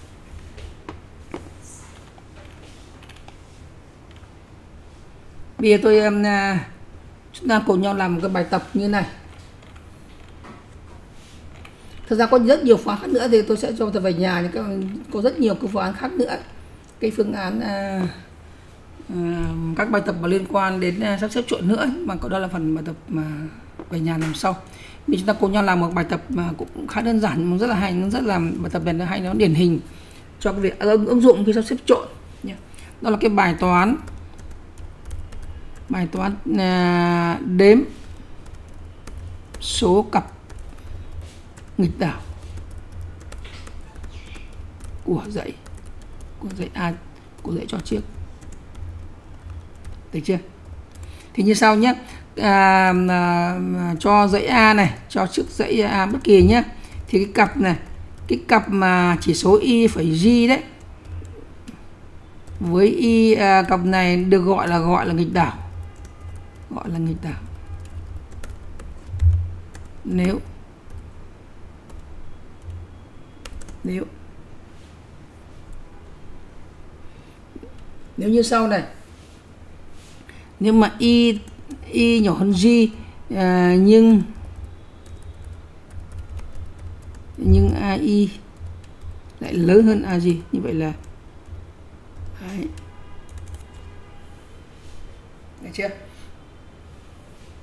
Bây giờ tôi um, chúng ta cùng nhau làm một cái bài tập như này. Thực ra có rất nhiều phương án khác nữa thì tôi sẽ cho tôi về nhà, nhưng có rất nhiều cái phương án khác nữa. Cái phương án uh, uh, các bài tập mà liên quan đến uh, sắp xếp trộn nữa, mà có đó là phần bài tập mà về nhà làm sau. Bây giờ chúng ta cùng nhau làm một bài tập mà cũng khá đơn giản nhưng rất là hay, nó rất là bài tập này nó hay, nó điển hình cho cái việc ứng, ứng dụng khi sắp xếp trộn. Đó là cái bài toán bài toán à, đếm số cặp nghịch đảo của dãy của dãy A, của dãy cho chiếc. Được chưa? Thì như sau nhé, à, à, cho dãy A này, cho trước dãy A bất kỳ nhé, thì cái cặp này, cái cặp mà chỉ số y phẩy g đấy với y à, cặp này được gọi là gọi là nghịch đảo, gọi là nghịch đảo nếu nếu nếu như sau này, nếu mà y y nhỏ hơn g à, nhưng nhưng ai lại lớn hơn a gì, như vậy là đấy. Được chưa?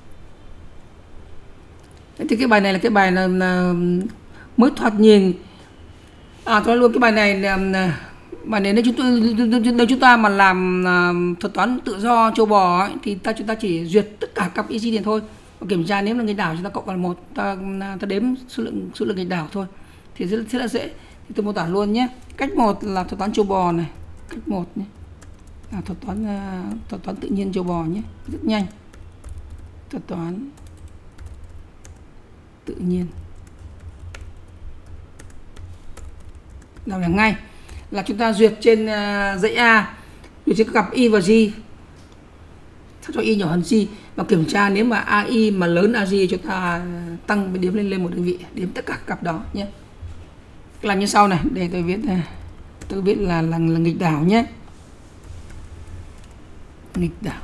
Thì cái bài này là cái bài là, là mới thoạt nhìn À, tôi nói luôn cái bài này bài này nếu chúng ta nếu chúng ta mà làm uh, thuật toán tự do châu bò ấy, thì ta chúng ta chỉ duyệt tất cả cặp y xê điện thôi và kiểm tra nếu là nghịch đảo chúng ta cộng vào một, ta ta đếm số lượng số lượng nghịch đảo thôi thì rất, rất là dễ. Thì tôi mô tả luôn nhé. Cách một là thuật toán châu bò này, cách một nhé, là thuật toán uh, thuật toán tự nhiên châu bò nhé, rất nhanh. Thuật toán tự nhiên làm được ngay là chúng ta duyệt trên uh, dãy A, duyệt trên các cặp y và g, sao cho y nhỏ hơn g và kiểm tra nếu mà a i mà lớn a gi chúng ta tăng điểm lên lên một đơn vị, điểm tất cả các cặp đó nhé. Làm như sau này, để tôi viết tôi viết là là, là nghịch đảo nhé, nghịch đảo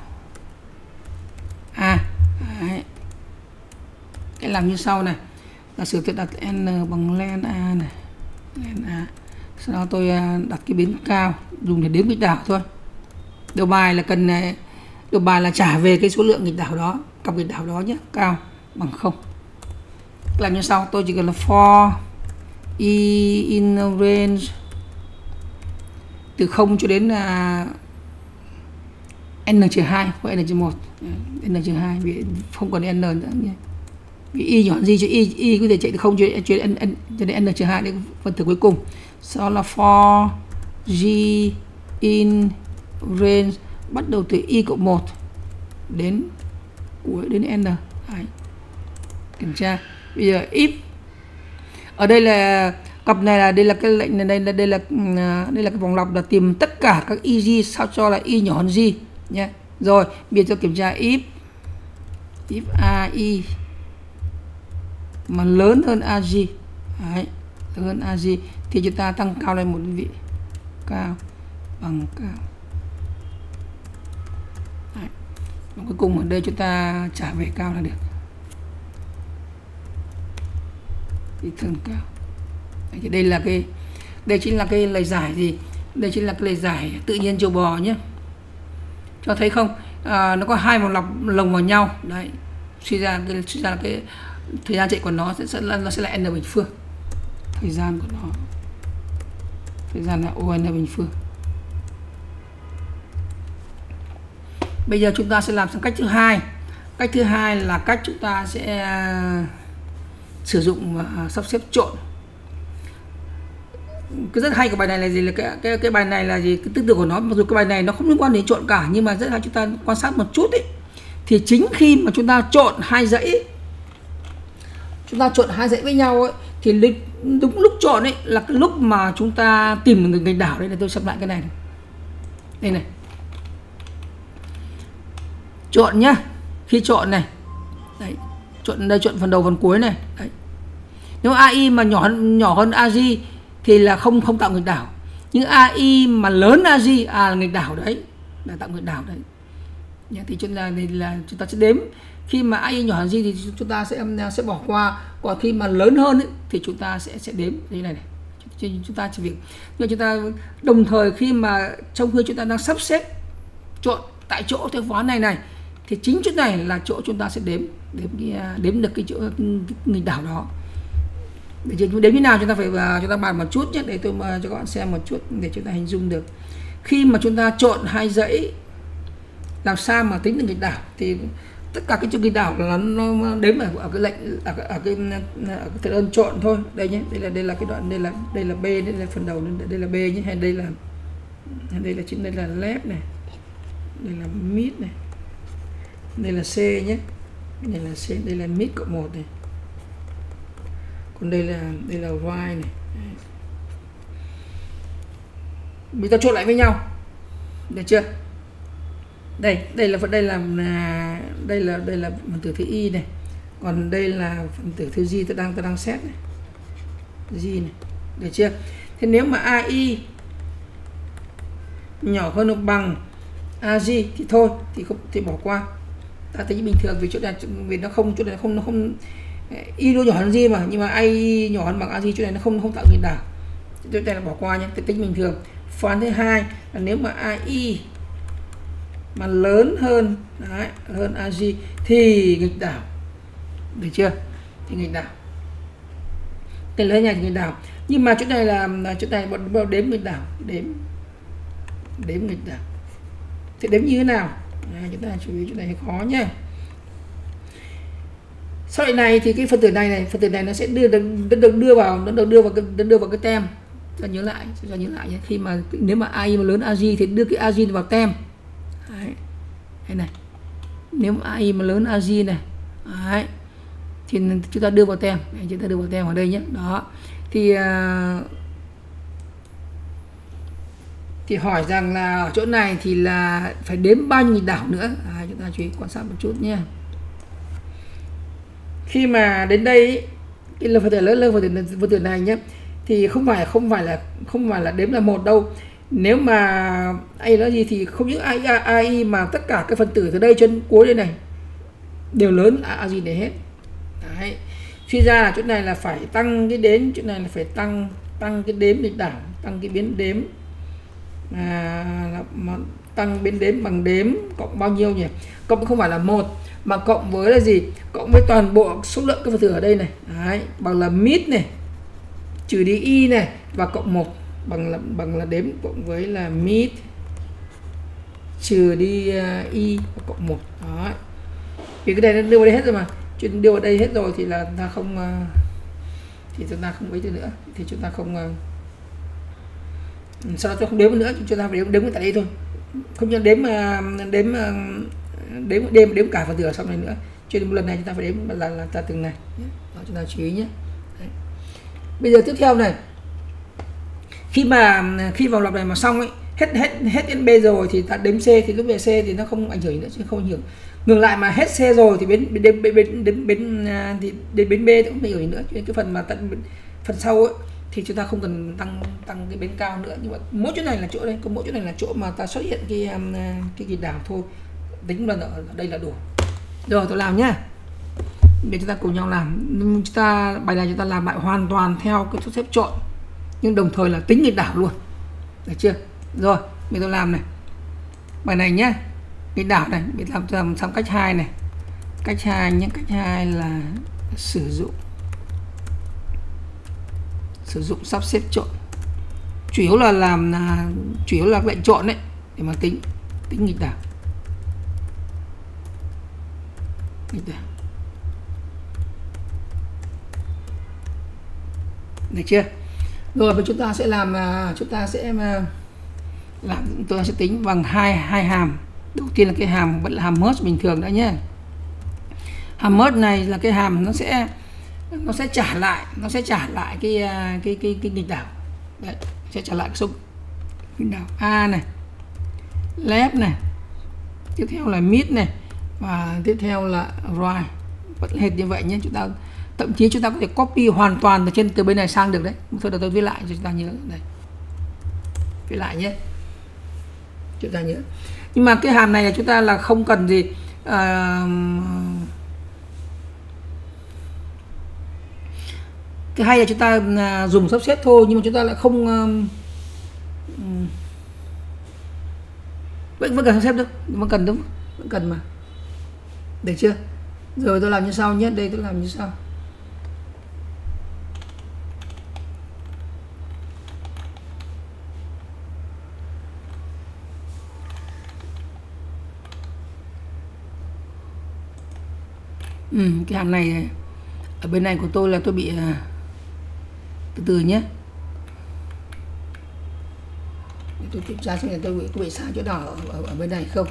a. Đấy. Cái làm như sau này, giả sử tôi đặt n bằng len a này, len a, sau đó tôi đặt cái biến cao dùng để đếm nghịch đảo thôi. Đầu bài là cần đầu bài là trả về cái số lượng nghịch đảo đó, cặp nghịch đảo đó nhé, cao bằng không. Làm như sau, tôi chỉ cần là for y in range từ không cho đến là n trừ hai hoặc n trừ một, n trừ hai vì không còn n nữa nhé. Vì y nhỏ gì cho y, y có thể chạy từ không cho đến n cho đến n trừ hai đến phần tử cuối cùng. Sau là for g in range bắt đầu từ y cộng một đến cuối đến n. Đấy. Kiểm tra. Bây giờ if ở đây là cặp này là đây là cái lệnh này, đây là đây là đây là cái vòng lặp là tìm tất cả các y sao cho là y nhỏ hơn g nhé. Rồi bây giờ kiểm tra if if ai mà lớn hơn ag, đấy, lớn hơn ag thì chúng ta tăng cao lên một đơn vị, cao bằng cao. Đấy. Và cuối cùng ở đây chúng ta trả về cao là được, thì thường cao. Đấy, thì đây là cái đây chính là cái lời giải gì, đây chính là cái lời giải tự nhiên châu bò nhé. Cho thấy không, à, nó có hai vòng lặp lồng vào nhau đấy, suy ra cái suy ra cái thời gian chạy của nó sẽ, sẽ là nó sẽ là n bình phương, thời gian của nó thời gian là o n bình phương. Bây giờ chúng ta sẽ làm sang cách thứ hai. Cách thứ hai là cách chúng ta sẽ sử dụng và sắp xếp trộn. Cái rất hay của bài này là gì, là cái cái cái bài này là gì, cái tư tưởng của nó, mặc dù cái bài này nó không liên quan đến trộn cả, nhưng mà rất là chúng ta quan sát một chút ấy, thì chính khi mà chúng ta trộn hai dãy chúng ta trộn hai dãy với nhau ấy, thì đúng lúc trộn ấy là cái lúc mà chúng ta tìm được nghịch đảo. Đây là tôi sắp lại cái này, này. Đây này, trộn nhá, khi trộn này, đấy, trộn đây, trộn phần đầu phần cuối này, đấy. Nếu ai mà nhỏ nhỏ hơn ag thì là không không tạo nghịch đảo, nhưng ai mà lớn ag à là nghịch đảo đấy, là tạo nghịch đảo đấy. Thì chúng ta đây là chúng ta sẽ đếm khi mà ai nhỏ hơn gì thì chúng ta sẽ sẽ bỏ qua, còn khi mà lớn hơn ấy, thì chúng ta sẽ sẽ đếm đây này, này. Chúng ta chỉ việc nhưng chúng ta đồng thời khi mà trong khi chúng ta đang sắp xếp trộn tại chỗ theo ván này này thì chính chỗ này là chỗ chúng ta sẽ đếm đếm cái, đếm được cái chỗ nghịch đảo đó. Để đếm như nào chúng ta phải vào chúng ta bàn một chút nhé, để tôi mà cho các bạn xem một chút để chúng ta hình dung được. Khi mà chúng ta trộn hai dãy làm sao mà tính được nghịch đảo thì tất cả cái chỗ nghịch đảo là nó đếm ở, ở cái lệnh ở, ở cái ở cái đơn trộn thôi. Đây nhé, đây là đây là cái đoạn, đây là đây là b, đây là phần đầu, đây là b nhé, hay đây là đây là chính đây là left này, đây là mid này, đây là c nhé, đây là c, đây là mid cộng một này, còn đây là đây là y này. Bây giờ trộn lại với nhau, được chưa? Đây đây là đây là đây là đây là phần tử thứ y này, còn đây là phần tử thứ g tôi đang tôi đang xét này, g này, được chưa? Thế nếu mà ai nhỏ hơn hoặc bằng ag thì thôi, thì không thì bỏ qua, ta thấy bình thường vì chỗ này vì nó không chỗ này không nó không y nó nhỏ hơn gì mà, nhưng mà ai nhỏ hơn bằng ag chỗ này nó không không tạo nghịch đảo, chỗ này là bỏ qua nhé, tính bình thường. Phán thứ hai là nếu mà ai mà lớn hơn đấy, hơn ag thì nghịch đảo, được chưa? Thì nghịch đảo. Cái lớn nhà thì nghịch đảo. Nhưng mà chỗ này là, là chỗ này bọn bọn đếm nghịch đảo, đếm đếm nghịch đảo. Thì đếm như thế nào? À, chúng ta chú ý chỗ này khó nhá. Sau này thì cái phần tử này này, phần tử này nó sẽ đưa được được đưa vào nó được đưa vào cái đưa vào cái tem. Cho nhớ lại, cho nhớ lại nhé. Khi mà nếu mà a i mà lớn a gi thì đưa cái a gi vào tem. Đấy. Đây này. Nếu mà a i mà lớn a gi này. Đấy. Thì chúng ta đưa vào tem. Đấy, chúng ta đưa vào tem ở đây nhé. Đó. Thì uh, thì hỏi rằng là ở chỗ này thì là phải đếm bao nhiêu nghịch đảo nữa. À, chúng ta chú ý quan sát một chút nhé. Khi mà đến đây cái là phần tử lớn lớn phần tử phần tử này nhé, thì không phải không phải là không phải là đếm là một đâu. Nếu mà a i là gì thì không những a i, a i mà tất cả các phần tử từ đây trên cuối đây này đều lớn a gì để hết. Đấy. Suy ra là chỗ này là phải tăng cái đếm, chỗ này là phải tăng tăng cái đếm nghịch đảo, tăng cái biến đếm à, mà tăng biến đếm bằng đếm cộng bao nhiêu nhỉ? Cộng không phải là một mà cộng với là gì? Cộng với toàn bộ số lượng các phần tử ở đây này. Đấy, bằng là mid này trừ đi y này và cộng một bằng là bằng là đếm cộng với là mid trừ đi uh, y và cộng một. Đó. Vì cái này nó đưa vào đây hết rồi mà. Chuyện đưa vào đây hết rồi thì là ta không uh, thì chúng ta không ấy nữa, thì chúng ta không uh, sau đó tôi không đếm nữa, chúng ta phải đếm đếm tại đây thôi. Không cho đếm uh, đếm uh, đếm đếm đếm cả phần tử ở sau này nữa. Cho nên một lần này chúng ta phải đếm là là ta từng này. Đó, chúng ta chú ý nhé. Đấy. Bây giờ tiếp theo này, khi mà khi vào lọc này mà xong ấy, hết hết hết đến B rồi thì ta đếm C, thì lúc về C thì nó không ảnh hưởng nữa, chứ không ảnh hưởng. Ngược lại mà hết C rồi thì bên bên bên bên đến bên thì đến bên B cũng không ảnh hưởng nữa. Cho nên cái phần mà tận phần sau ấy thì chúng ta không cần tăng tăng cái bến cao nữa. Nhưng mà mỗi chỗ này là chỗ đây, có mỗi chỗ này là chỗ mà ta xuất hiện cái cái nghịch đảo thôi. Tính lần ở đây là đủ. Rồi tôi làm nhá. Để chúng ta cùng nhau làm. Chúng ta bài này chúng ta làm lại hoàn toàn theo cái sắp xếp trộn, nhưng đồng thời là tính nghịch đảo luôn. Được chưa? Rồi, mình tôi làm này. Bài này nhá. Nghịch đảo này, mình làm làm xong cách hai này. Cách hai nhé, cách hai là sử dụng sử dụng sắp xếp trộn. Chủ yếu là làm là chủ yếu là lệnh trộn đấy để mà tính tính nghịch đảo. Nghịch đảo. Được chưa? Rồi và chúng ta sẽ làm chúng ta sẽ làm tôi sẽ tính bằng hai hai hàm. Đầu tiên là cái hàm vẫn là hàm merge bình thường đã nhé. Hàm merge này là cái hàm nó sẽ nó sẽ trả lại nó sẽ trả lại cái cái cái cái nghịch đảo. Đấy, sẽ trả lại cái số nghịch đảo A này, left này, tiếp theo là mid này và tiếp theo là right. Vẫn hết như vậy nhé. Chúng ta thậm chí chúng ta có thể copy hoàn toàn từ trên từ bên này sang được đấy. Thôi tôi viết lại cho chúng ta nhớ đây. Viết lại nhé. Chúng ta nhớ. Nhưng mà cái hàm này là chúng ta là không cần gì à, cái hay là chúng ta dùng sắp xếp thôi, nhưng mà chúng ta lại không um, vẫn vẫn cần sắp xếp đâu, vẫn cần đúng, vẫn cần mà. Được chưa? Rồi tôi làm như sau nhé. Đây tôi làm như sau. Ừ, cái hàm này ở bên này của tôi là tôi bị uh, từ từ nhé. Tôi kiểm tra xem là tôi bị có bị sai chỗ nào ở, ở, ở bên này không.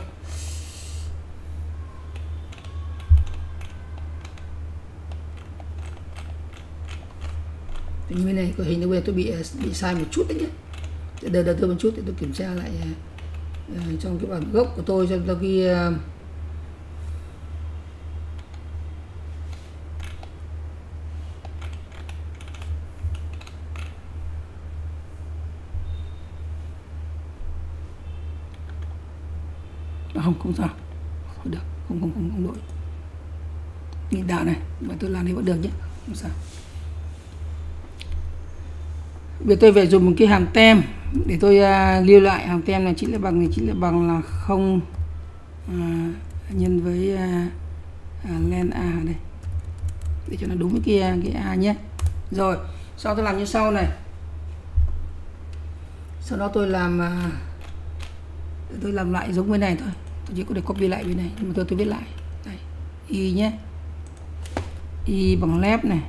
Thì bên này có hình như bây giờ tôi bị bị sai một chút đấy nhé. Đợi đợi tôi một chút để tôi kiểm tra lại uh, trong cái bản gốc của tôi cho tôi ghi uh, không không sao, không được, không không không, không đổi nghịch đảo này mà tôi làm thì vẫn được nhé, không sao. Bây giờ tôi phải dùng một cái hàm tem để tôi uh, lưu lại hàm tem này chính là bằng này chính là bằng là không uh, nhân với uh, uh, len a đây để cho nó đúng với cái cái a nhé. Rồi Sau tôi làm như sau này. Sau đó tôi làm tôi làm lại giống bên này thôi, tôi chỉ có để copy lại bên này, nhưng mà tôi tôi viết lại đây, y nhé, y bằng left này,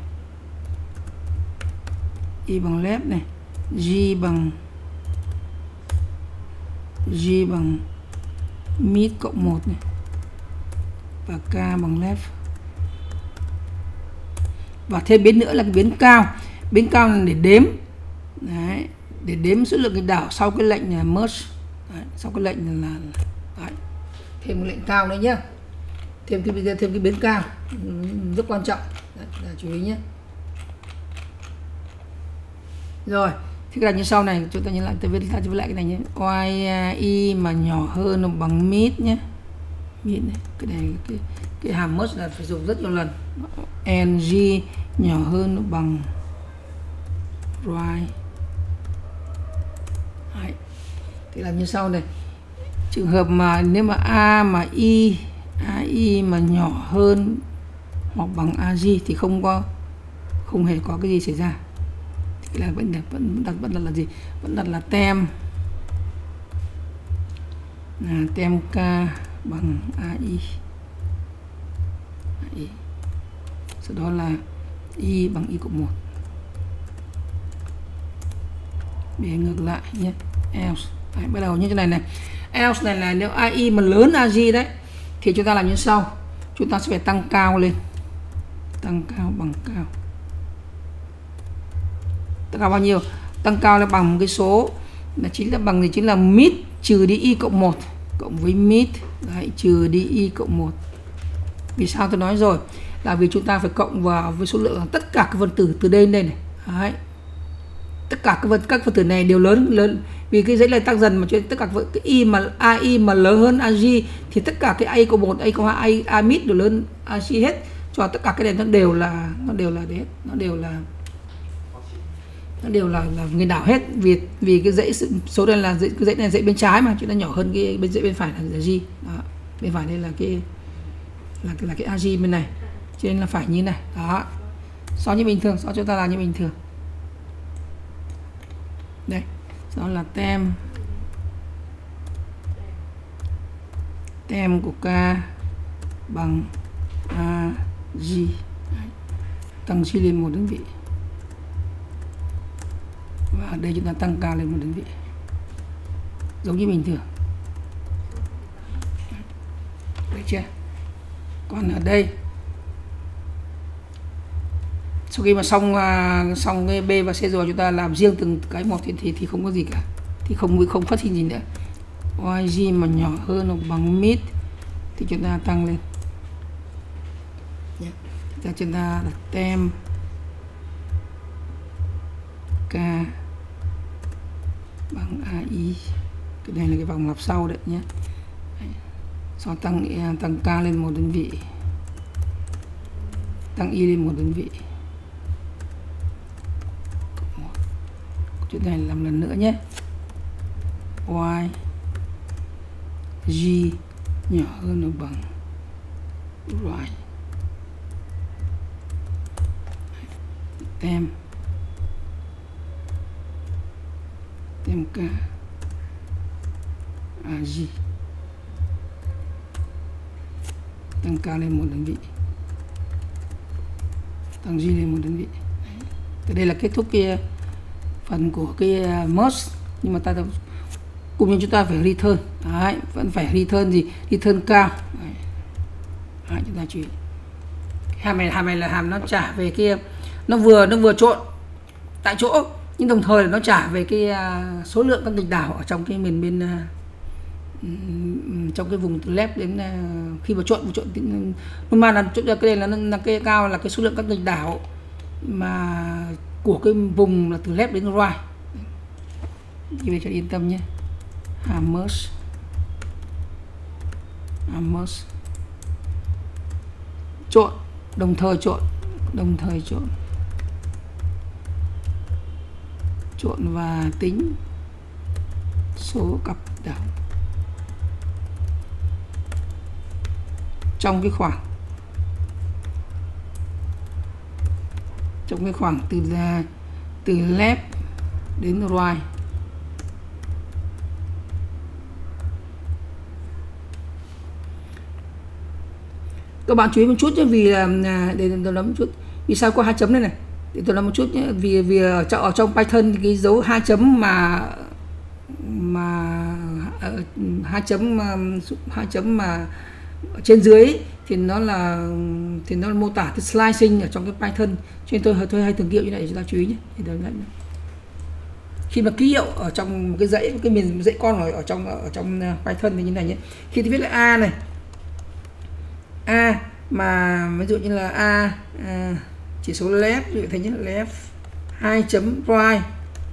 y bằng left này, g bằng g bằng mid cộng một này, và k bằng left, và thêm biến nữa là cái biến cao. Biến cao là để đếm. Đấy, để đếm số lượng cái đảo sau cái lệnh là merge. Đấy, sau cái lệnh là, là đấy, thêm một lệnh cao đấy nhá, thêm cái thêm cái biến cao rất quan trọng. Đấy, là chú ý nhé. Rồi thì cái này như sau này, chúng ta nhìn lại, tôi viết lại cái này nhé, y y mà nhỏ hơn bằng mid nhé, mid này, cái này cái cái hàm merge là phải dùng rất nhiều lần, ng nhỏ hơn bằng right. Đấy. Thì làm như sau này, trường hợp mà nếu mà a mà y a y mà nhỏ hơn hoặc bằng ag thì không có không hề có cái gì xảy ra, thì là vẫn vẫn đặt vẫn đặt là gì, vẫn đặt là tem là tem k bằng ai, ai. Sau đó là y bằng y cộng một. Để ngược lại nhé, else. Đấy, bắt đầu như thế này này, else này là nếu ai mà lớn ag đấy thì chúng ta làm như sau, chúng ta sẽ phải tăng cao lên, tăng cao bằng cao. Tăng cao bao nhiêu? Tăng cao là bằng một cái số là chính là bằng gì, chính là mid trừ đi y cộng một cộng với mid, đấy, trừ đi y cộng một. Vì sao tôi nói rồi, là vì chúng ta phải cộng vào với số lượng tất cả các phần tử từ đây đến đây này. Đấy. Tất cả các phần các phần tử này đều lớn lớn vì cái dãy này tăng dần, mà cho nên tất cả cái y mà ai mà lớn hơn ag thì tất cả cái a cộng một, a cộng hai, a mid đều lớn ag hết, cho tất cả cái này nó đều là nó đều là hết, nó đều là nó đều là, là người đảo hết, vì vì cái dãy số đây là dãy, cái dãy này dãy bên trái mà, chứ nó nhỏ hơn cái bên dãy bên phải là, là g. Đó. Bên phải đây là cái là cái là cái ag bên này, cho nên là phải như này. Đó, so như bình thường, so chúng ta làm như bình thường. Đây, đó là tem tem của k bằng ag, tăng g lên một đơn vị, và ở đây chúng ta tăng k lên một đơn vị, giống như bình thường. Được chưa? Còn ở đây sau khi mà xong xong cái B và C rồi, chúng ta làm riêng từng cái một thì thì, thì không có gì cả, thì không không phát sinh gì nữa. yg mà nhỏ hơn hoặc bằng mid thì chúng ta tăng lên. Yeah. Chúng ta chúng ta đặt tem k bằng ai, cái này là cái vòng lặp sau đấy nhé. Sau tăng tăng k lên một đơn vị, tăng y lên một đơn vị. Chuyện này làm lần nữa nhé, y g nhỏ hơn hoặc bằng right, tem tem k ag, tăng k lên một đơn vị, tăng g lên một đơn vị. Từ đây là kết thúc cái phần của cái merge, nhưng mà ta cũng như chúng ta phải return. Đấy, vẫn phải return gì, return cao. Đấy. Đấy, chúng ta chú ý hàm này, hàm này là hàm nó trả về kia, nó vừa nó vừa trộn tại chỗ, nhưng đồng thời là nó trả về cái uh, số lượng các tịch đảo ở trong cái miền bên uh, trong cái vùng từ left đến uh, khi mà trộn trộn nhưng mà là cái này là, là cái cao là cái số lượng các tịch đảo mà của cái vùng là từ left đến right. Như vậy cho yên tâm nhé. Hàm merge, hàm merge trộn, đồng thời trộn, đồng thời trộn, trộn và tính số cặp đảo trong cái khoảng trong cái khoảng từ là từ left đến right. Các bạn chú ý một chút nhé, vì là để tôi nói một chút vì sao có hai chấm này này, để tôi nói một chút nhé, vì vì ở trong, ở trong Python cái dấu hai chấm mà mà hai chấm hai chấm mà trên dưới ấy, thì nó là thì nó là mô tả cái slicing ở trong cái Python, cho nên tôi tôi hay thường kêu như này để chúng ta chú ý nhé. Thì đó là khi mà ký hiệu ở trong một cái dãy cái miền dãy con ở, ở trong ở trong Python thì như này nhé. Khi tôi viết là a này, a mà ví dụ như là a à, chỉ số left ví dụ thế nhé, left hai chấm right.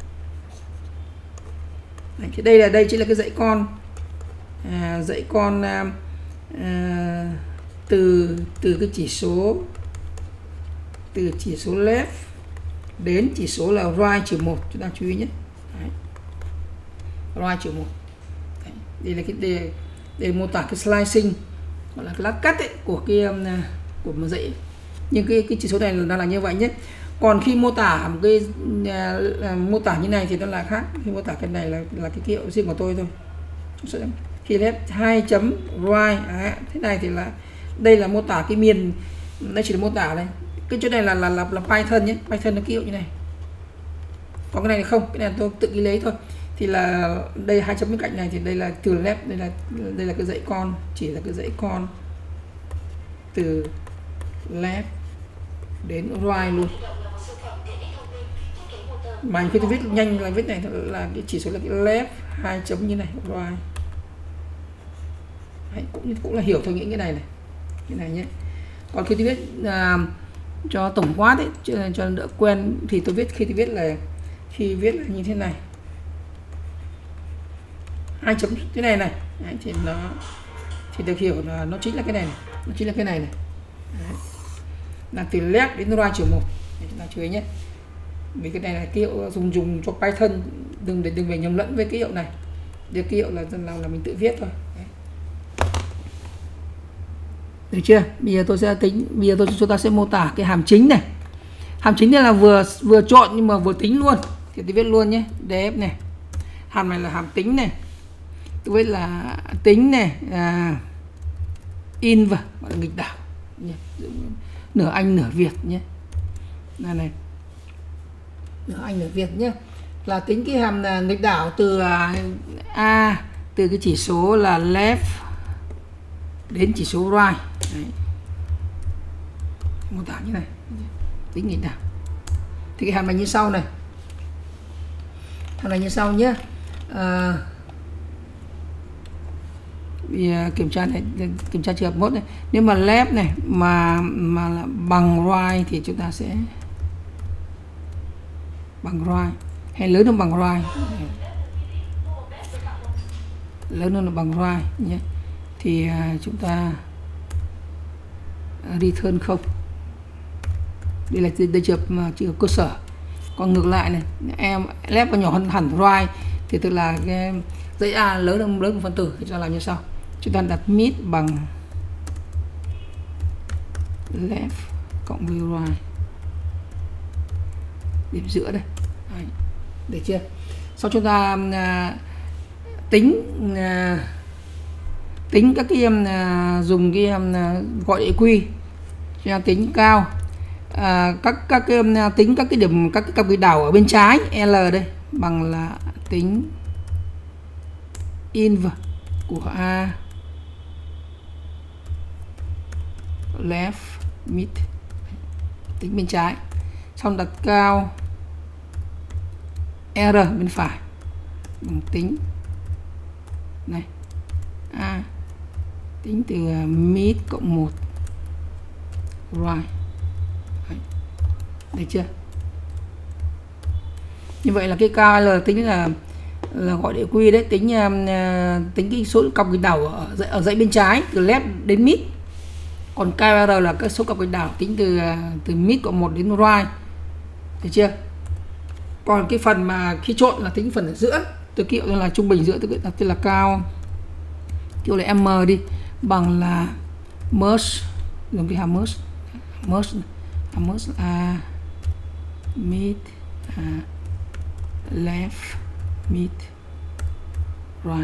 Đấy, thì đây là đây chỉ là cái dãy con à, dãy con à, à, từ từ cái chỉ số từ chỉ số left đến chỉ số là right trừ một, chúng ta chú ý nhé. Đấy. Right trừ một. Đấy. Đây là cái đề để mô tả cái slicing, gọi là cái lát cắt ấy, của cái của một dãy. Nhưng cái cái chỉ số này nó là như vậy nhé. Còn khi mô tả một cái uh, mô tả như này thì nó là khác. Khi mô tả cái này là là cái ký hiệu riêng của tôi thôi. Khi left hai chấm right à, thế này thì là đây là mô tả cái miền, đây chỉ là mô tả này. Cái chỗ này là là là, là Python nhé, Python nó ký hiệu như này. Còn cái này thì không, cái này tôi tự ghi lấy thôi. Thì là đây hai chấm bên cạnh này thì đây là từ left, đây là đây là cái dãy con, chỉ là cái dãy con từ left đến right luôn. Mà khi tôi viết nhanh là viết này là cái chỉ số là cái left hai chấm như này, right. Đấy, cũng cũng là hiểu theo những cái này này, cái này nhé. Còn khi tôi viết à, cho tổng quát ấy, cho, cho đỡ quen thì tôi viết khi tôi viết là khi viết là như thế này, hai chấm thế này này. Đấy, thì nó thì được hiểu là nó chính là cái này, này. Nó chính là cái này này. Đấy. Là từ left đến right trừ một, chúng ta chú ý nhé. Vì cái này là ký hiệu dùng dùng cho Python, đừng để đừng phải nhầm lẫn với ký hiệu này. Để ký hiệu là là, là mình tự viết thôi. Đấy. Được chưa? Bây giờ tôi sẽ tính, bây giờ tôi chúng ta sẽ mô tả cái hàm chính này. Hàm chính này là vừa vừa chọn nhưng mà vừa tính luôn. Thì tôi viết luôn nhé, df này. Hàm này là hàm tính này. Tôi viết là tính này, à, in vào, gọi là nghịch đảo nhé. Nửa Anh nửa Việt nhé. Này này. Nửa Anh nửa Việt nhé. Là tính cái hàm là nghịch đảo từ a từ cái chỉ số là left đến chỉ số right. Đấy. Mô tả như này, tính nghịch đảo. Thì cái hàm này như sau này. Hàm này như sau nhé. À, vì kiểm tra này, kiểm tra trường hợp mốt này, nếu mà left này mà mà là bằng right thì chúng ta sẽ bằng right hay lớn hơn bằng right, lớn hơn là bằng right nhé. Thì uh, chúng ta return không. Đây là đây trường hợp trường hợp cơ sở. Còn ngược lại này, em left và nhỏ hơn hẳn right thì tức là cái dãy a lớn hơn lớn hơn phân tử. Thì chúng ta làm như sau. Chúng ta đặt mid bằng left cộng với right, điểm giữa đây. Đấy. Được chưa? Sau chúng ta uh, tính uh, tính các cái uh, dùng cái uh, gọi địa quy, chúng ta tính cao uh, các các cái uh, tính các cái điểm các cái cặp quỹ đảo ở bên trái L đây bằng là tính inv của a left mid, tính bên trái, xong đặt cao R bên phải bằng tính này a tính từ mid cộng một right. Đấy. Được chưa? Như vậy là cái ca L tính là là gọi địa quy đấy, tính uh, tính cái số cặp quỹ đảo ở dãy, ở dãy bên trái từ left đến mid. Còn ca R là các số cặp quỹ đảo tính từ uh, từ mid cộng một đến right. Được chưa? Còn cái phần mà khi trộn là tính phần ở giữa, tôi kêu là trung bình giữa, tôi đặt tên là cao, kêu là m đi, bằng là merge, dùng cái hàm merge, merge, hàm merge a mid à, left, mid, right.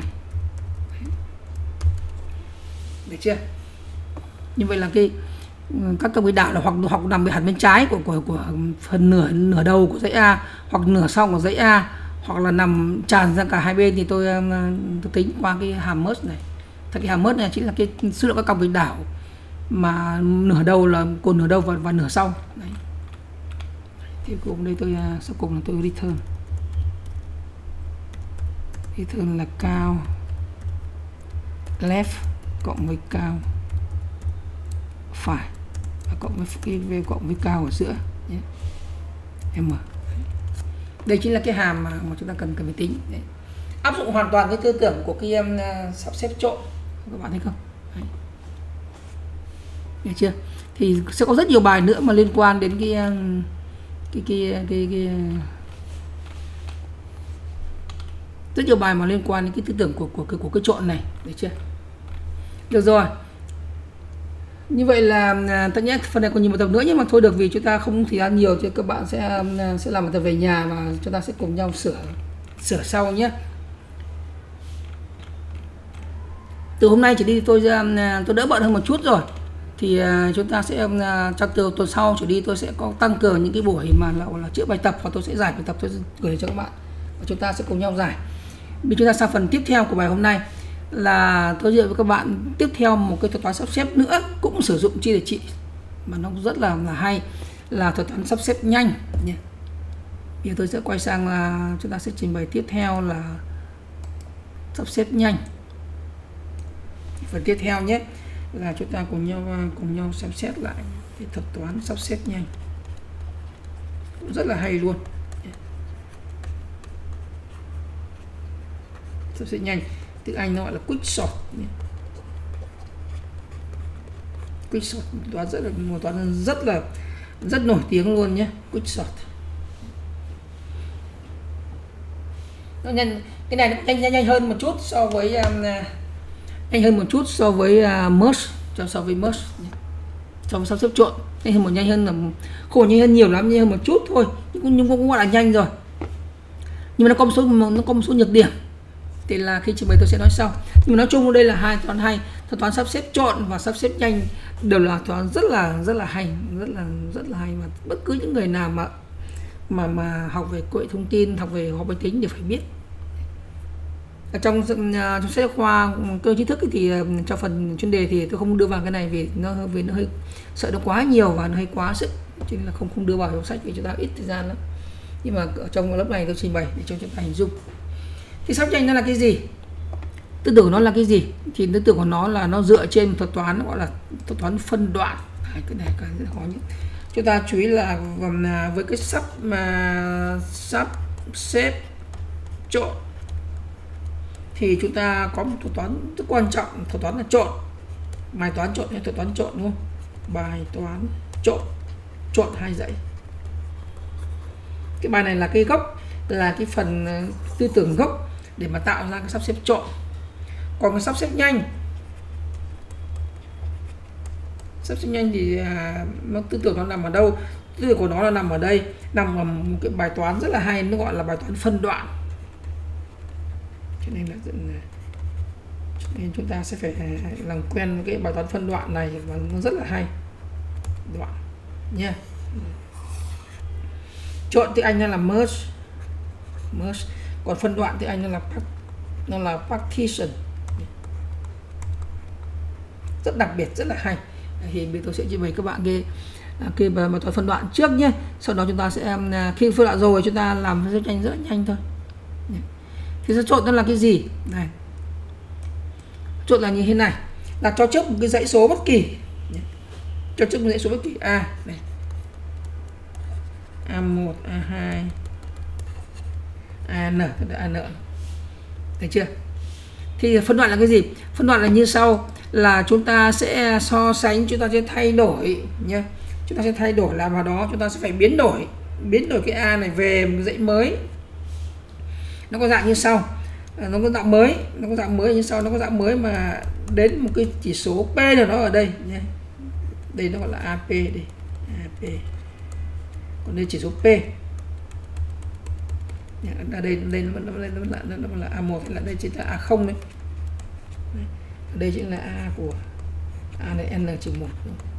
Được chưa? Như vậy là cái các cam quỹ đạo là hoặc hoặc nằm hẳn bên trái của của của phần nửa nửa đầu của dãy A, hoặc nửa sau của dãy A, hoặc là nằm tràn ra cả hai bên, thì tôi, tôi tính qua cái hàm merge này. Thì cái hàm merge này chính là cái số lượng các cam quỹ đạo mà nửa đầu là của nửa đầu và, và nửa sau. Đấy. Thì cùng đây tôi sau cùng là tôi return. Return là cao left cộng với cao phải và cộng với cái v cộng với cao ở giữa nhé. M. Đây chính là cái hàm mà, mà chúng ta cần cần phải tính. Đấy. Áp dụng hoàn toàn cái tư tưởng của cái um, sắp xếp trộn, các bạn thấy không? Đấy. Được chưa? Thì sẽ có rất nhiều bài nữa mà liên quan đến cái cái cái cái, cái, cái rất nhiều bài mà liên quan đến cái tư tưởng của của của, của cái trộn này, được chưa? Được rồi. Như vậy là tất nhiên phần này còn nhiều một tập nữa, nhưng mà thôi được, vì chúng ta không thì ăn nhiều thì các bạn sẽ sẽ làm một tập về nhà và chúng ta sẽ cùng nhau sửa sửa sau nhé. Từ hôm nay chỉ đi tôi tôi đỡ bận hơn một chút rồi, thì chúng ta sẽ trong từ tuần sau trở đi tôi sẽ có tăng cường những cái buổi mà là, là chữa bài tập, hoặc tôi sẽ giải bài tập tôi gửi cho các bạn và chúng ta sẽ cùng nhau giải. Bây chúng ta sang phần tiếp theo của bài hôm nay là tôi giới thiệu với các bạn tiếp theo một cái thuật toán sắp xếp nữa, cũng sử dụng chia để trị mà nó rất là là hay, là thuật toán sắp xếp nhanh nhé. Bây giờ tôi sẽ quay sang là chúng ta sẽ trình bày tiếp theo là sắp xếp nhanh. Phần tiếp theo nhé là chúng ta cùng nhau cùng nhau xem xét lại cái thuật toán sắp xếp nhanh, cũng rất là hay luôn. Sắp xếp nhanh tiếng Anh nó gọi là quick sort. Quick sort toán rất là một toán rất là rất nổi tiếng luôn nhé, quick sort. Nó nhanh, cái này nó nhanh, nhanh nhanh hơn một chút so với um, nhanh hơn một chút so với uh, merge, cho so với merge, so với sắp xếp trộn nhanh hơn một nhanh hơn là khổ nhanh hơn nhiều lắm, nhanh hơn một chút thôi, nhưng nhưng cũng gọi là nhanh rồi. Nhưng mà nó có một số nó có một số nhược điểm, thì là khi trình bày tôi sẽ nói sau. Nhưng mà nói chung đây là hai toán hay, thuật toán sắp xếp trộn và sắp xếp nhanh đều là toán rất là rất là hay, rất là rất là hay mà bất cứ những người nào mà mà mà học về công nghệ thông tin, học về học máy tính đều phải biết. Ở trong trong sách khoa cơ tri thức thì trong phần chuyên đề thì tôi không đưa vào cái này vì nó vì nó hơi sợ nó quá nhiều và nó hơi quá sức, cho nên là không không đưa vào trong sách vì chúng ta ít thời gian lắm. Nhưng mà ở trong lớp này tôi trình bày để cho chúng ta hình dung. Thì sắp xếp nhanh nó là cái gì? Tư tưởng của nó là cái gì? Thì tư tưởng của nó là nó dựa trên một thuật toán gọi là thuật toán phân đoạn. À, cái này cái rất khó nhất. Chúng ta chú ý là với cái sắp mà sắp xếp trộn thì chúng ta có một thuật toán rất quan trọng, thuật toán là trộn. Bài toán trộn hay thuật toán trộn đúng không? Bài toán trộn, trộn hai dãy. Cái bài này là cái gốc, là cái phần tư tưởng gốc để mà tạo ra cái sắp xếp trộn. Còn cái sắp xếp nhanh, sắp xếp nhanh thì à, nó tư tưởng nó nằm ở đâu? Tư tưởng của nó là nằm ở đây, nằm ở một cái bài toán rất là hay, nó gọi là bài toán phân đoạn. Cho nên là cho nên chúng ta sẽ phải làm quen với cái bài toán phân đoạn này và nó rất là hay. Đoạn nha. Trộn tiếng Anh là merge, merge. Còn phân đoạn tiếng Anh nó là nó là partition, rất đặc biệt, rất là hay. Thì bây tôi sẽ trình bày các bạn cái cái bài toán phân đoạn trước nhé. Sau đó chúng ta sẽ khi phân đoạn rồi chúng ta làm rất nhanh, rất nhanh thôi. Thì sẽ trộn nó là cái gì? Này, trộn là như thế này, là cho trước một cái dãy số bất kỳ, cho trước một dãy số bất kỳ a này, a một, a hai, an, an, được chưa? Thì phân đoạn là cái gì? Phân đoạn là như sau, là chúng ta sẽ so sánh, chúng ta sẽ thay đổi nhé, chúng ta sẽ thay đổi, làm vào đó chúng ta sẽ phải biến đổi biến đổi cái a này về một dãy mới. Nó có dạng như sau, nó có dạng mới, nó có dạng mới như sau, nó có dạng mới mà đến một cái chỉ số p nào đó ở đây nhé. Đây nó gọi là ap đi, ap. Còn đây chỉ số p. ở đây đây nó vẫn là, nó là, nó là a một, là đây chính là a không đấy. Đây chính là a của a này n trừ một.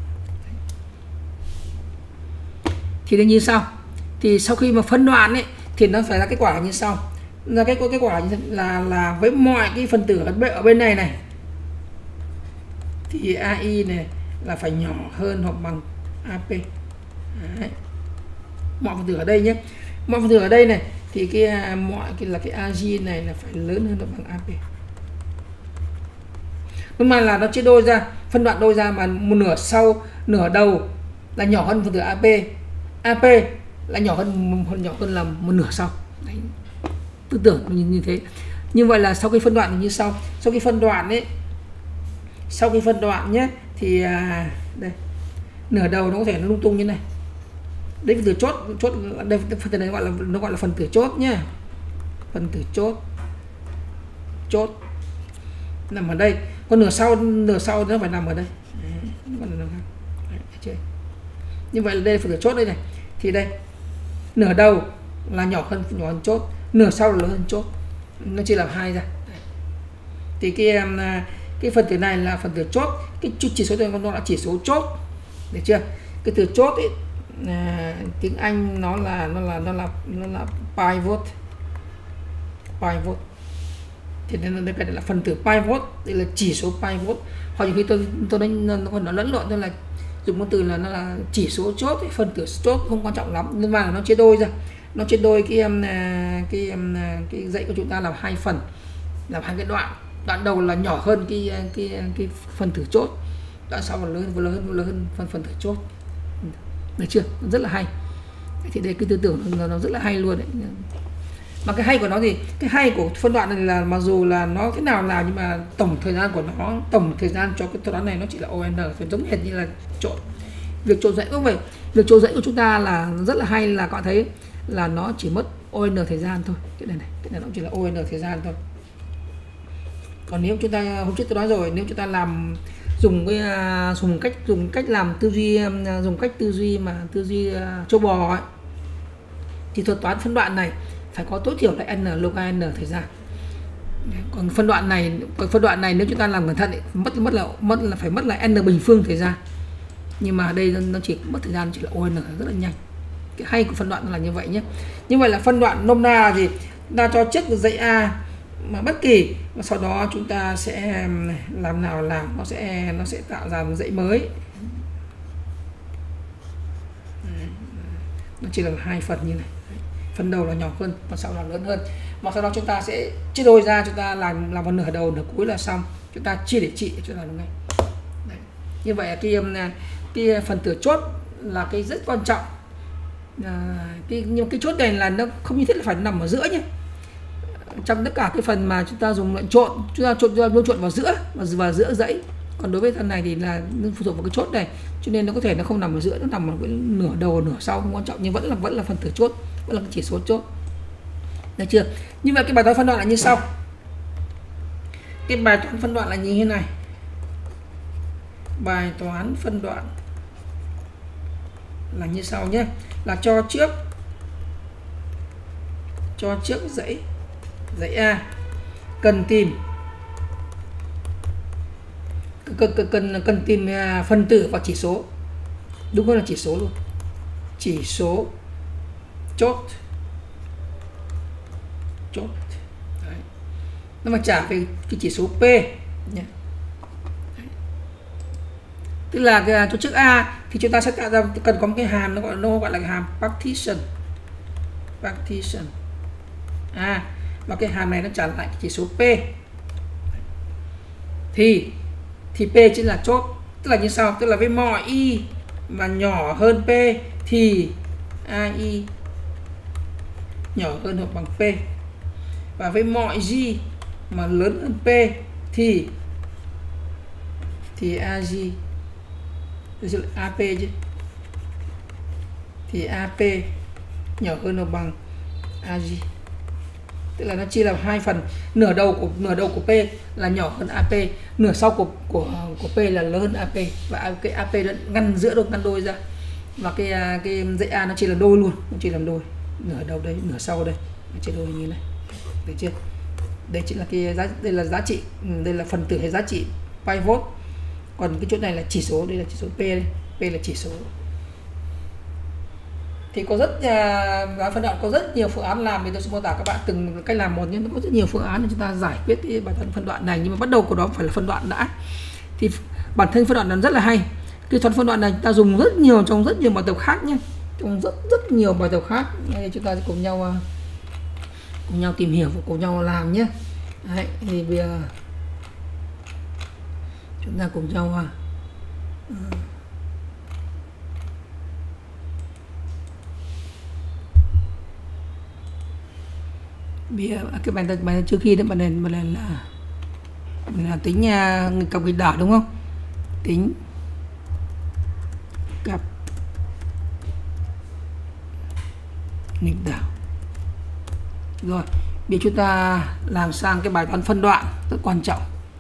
Thì đây như sau. Thì sau khi mà phân đoạn ấy thì nó phải là kết quả như sau. Là cái kết quả là là với mọi cái phần tử ở bên này này thì a i này là phải nhỏ hơn hoặc bằng a pê. Đấy. Mọi phần tử ở đây nhé. Mọi phần tử ở đây này thì cái mọi cái là cái a giê này là phải lớn hơn hoặc bằng a pê. Nhưng mà là nó chia đôi ra, phân đoạn đôi ra, mà một nửa sau, nửa đầu là nhỏ hơn phần tử a pê. a pê là nhỏ hơn nhỏ hơn là một nửa sau. Đấy. Tư tưởng như, như thế. Như vậy là sau khi phân đoạn như sau. Sau khi phân đoạn ấy, sau khi phân đoạn nhé thì à, đây nửa đầu nó có thể nó lung tung như này. Đây phần tử chốt, chốt đây phần tử này gọi là nó gọi là phần tử chốt nhé. Phần tử chốt chốt nằm ở đây, còn nửa sau nửa sau nó phải nằm ở đây. Đấy, như vậy là đây là phần tử chốt đây này. Thì đây nửa đầu là nhỏ hơn nhỏ hơn chốt, nửa sau là lớn hơn chốt, nó chia làm hai ra. Đấy. Thì cái cái phần tử này là phần tử chốt, cái chỉ số này nó là chỉ số chốt, được chưa? Cái từ chốt ấy, à, tiếng Anh nó là nó là nó là nó là pivot, pivot. Thì nên đây là phần tử pivot, đây là chỉ số pivot. Hoặc nhiều khi tôi tôi đánh nó còn nó lẫn lộn, tôi là dùng một từ là nó là chỉ số chốt ấy, phần tử chốt không quan trọng lắm, nhưng mà nó chia đôi ra, nó chia đôi cái cái cái, cái dãy của chúng ta làm hai phần, làm hai cái đoạn. Đoạn đầu là nhỏ hơn cái cái cái phần tử chốt, đoạn sau là lớn lớn hơn lớn hơn phần phần tử chốt, được chưa? Rất là hay. Thì đây cái tư tưởng nó, nó rất là hay luôn đấy. Mà cái hay của nó thì cái hay của phân đoạn này là mặc dù là nó thế nào nào nhưng mà tổng thời gian của nó, tổng thời gian cho cái thuật toán này nó chỉ là O N, thì giống hệt như là trộn. Việc trộn dãy cũng vậy. Việc trộn dãy của chúng ta là rất là hay, là các bạn thấy là nó chỉ mất O N thời gian thôi. Cái này này, cái này nó chỉ là O N thời gian thôi. Còn nếu chúng ta, hôm trước tôi nói rồi, nếu chúng ta làm dùng cái dùng cách dùng cách làm tư duy dùng cách tư duy mà tư duy châu bò ấy, thì thuật toán phân đoạn này phải có tối thiểu là n log n thời gian. Còn phân đoạn này, còn phân đoạn này nếu chúng ta làm cẩn thận ấy, mất mất là mất là phải mất là n bình phương thời gian. Nhưng mà đây nó chỉ mất thời gian chỉ là O N rất là nhanh. Cái hay của phân đoạn là như vậy nhé. Như vậy là phân đoạn nôm na thì ta cho trước dãy A mà bất kỳ, và sau đó chúng ta sẽ làm nào làm nó sẽ nó sẽ tạo ra một dãy mới. Nó chỉ là hai phần như này. Phần đầu là nhỏ hơn, phần sau là lớn hơn. Mà sau đó chúng ta sẽ chia đôi ra, chúng ta làm làm một nửa đầu nửa cuối là xong. Chúng ta chia để trị cho là đúng ngay. Đấy. Như vậy cái cái phần tử chốt là cái rất quan trọng. À, cái nhưng cái chốt này là nó không nhất thiết là phải nằm ở giữa nhé. Trong tất cả cái phần mà chúng ta dùng lệnh trộn, chúng ta trộn luôn trộn vào giữa và vào giữa dãy. Còn đối với phần này thì là phụ thuộc vào cái chốt này, cho nên nó có thể nó không nằm ở giữa, nó nằm ở cái nửa đầu nửa sau không quan trọng, nhưng vẫn là vẫn là phần tử chốt, vẫn là cái chỉ số chốt. Được chưa? Như vậy cái bài toán phân đoạn là như sau. Cái bài toán phân đoạn là như thế này. Bài toán phân đoạn là như sau nhé, là cho trước cho trước dãy dãy A, cần tìm cần cần cần tìm phân tử và chỉ số, đúng hơn là chỉ số luôn, chỉ số chốt chốt. Đấy. Nó mà trả về cái chỉ số P nhé. Tức là cái cho trước A thì chúng ta sẽ tạo ra cần có một cái hàm nó gọi nó gọi là cái hàm partition partition A, và cái hàm này nó trả lại cái chỉ số P, thì thì P chính là chốt. Tức là như sau, tức là với mọi y mà nhỏ hơn P thì a i nhỏ hơn hoặc bằng P, và với mọi g mà lớn hơn P thì thì a giê a pê chứ, thì a pê nhỏ hơn hoặc bằng a giê. Tức là nó chia làm hai phần, nửa đầu của nửa đầu của P là nhỏ hơn a pê, nửa sau của của của P là lớn hơn a pê, và cái a pê nó ngăn giữa đôi ngăn đôi ra, và cái cái dãy A nó chia làm đôi luôn, nó chia làm đôi, nửa đầu đây, nửa sau đây. chế độ hình như này, được chưa? Đây chính là cái giá, đây là giá trị, đây là phần tử hay giá trị pivot, còn cái chỗ này là chỉ số, đây là chỉ số P đây. P là chỉ số. Thì có rất uh, phân đoạn có rất nhiều phương án làm, thì tôi sẽ mô tả các bạn từng cách làm một, nhưng nó có rất nhiều phương án để chúng ta giải quyết cái bài toán phân đoạn này, nhưng mà bắt đầu của đó phải là phân đoạn đã. Thì bản thân phân đoạn nó rất là hay. Cái toán phân đoạn này ta dùng rất nhiều trong rất nhiều bài tập khác nhé, trong rất rất nhiều bài tập khác. Đây chúng ta sẽ cùng nhau uh, cùng nhau tìm hiểu và cùng nhau làm nhé. Đấy, thì bây giờ chúng ta cùng nhau uh, bây giờ cái bài tập bài trước khi đó bạn này bạn này là mình là tính uh, cặp nghịch đảo đúng không? Tính cặp nghịch đảo. Rồi, bây giờ chúng ta làm sang cái bài toán phân đoạn rất quan trọng.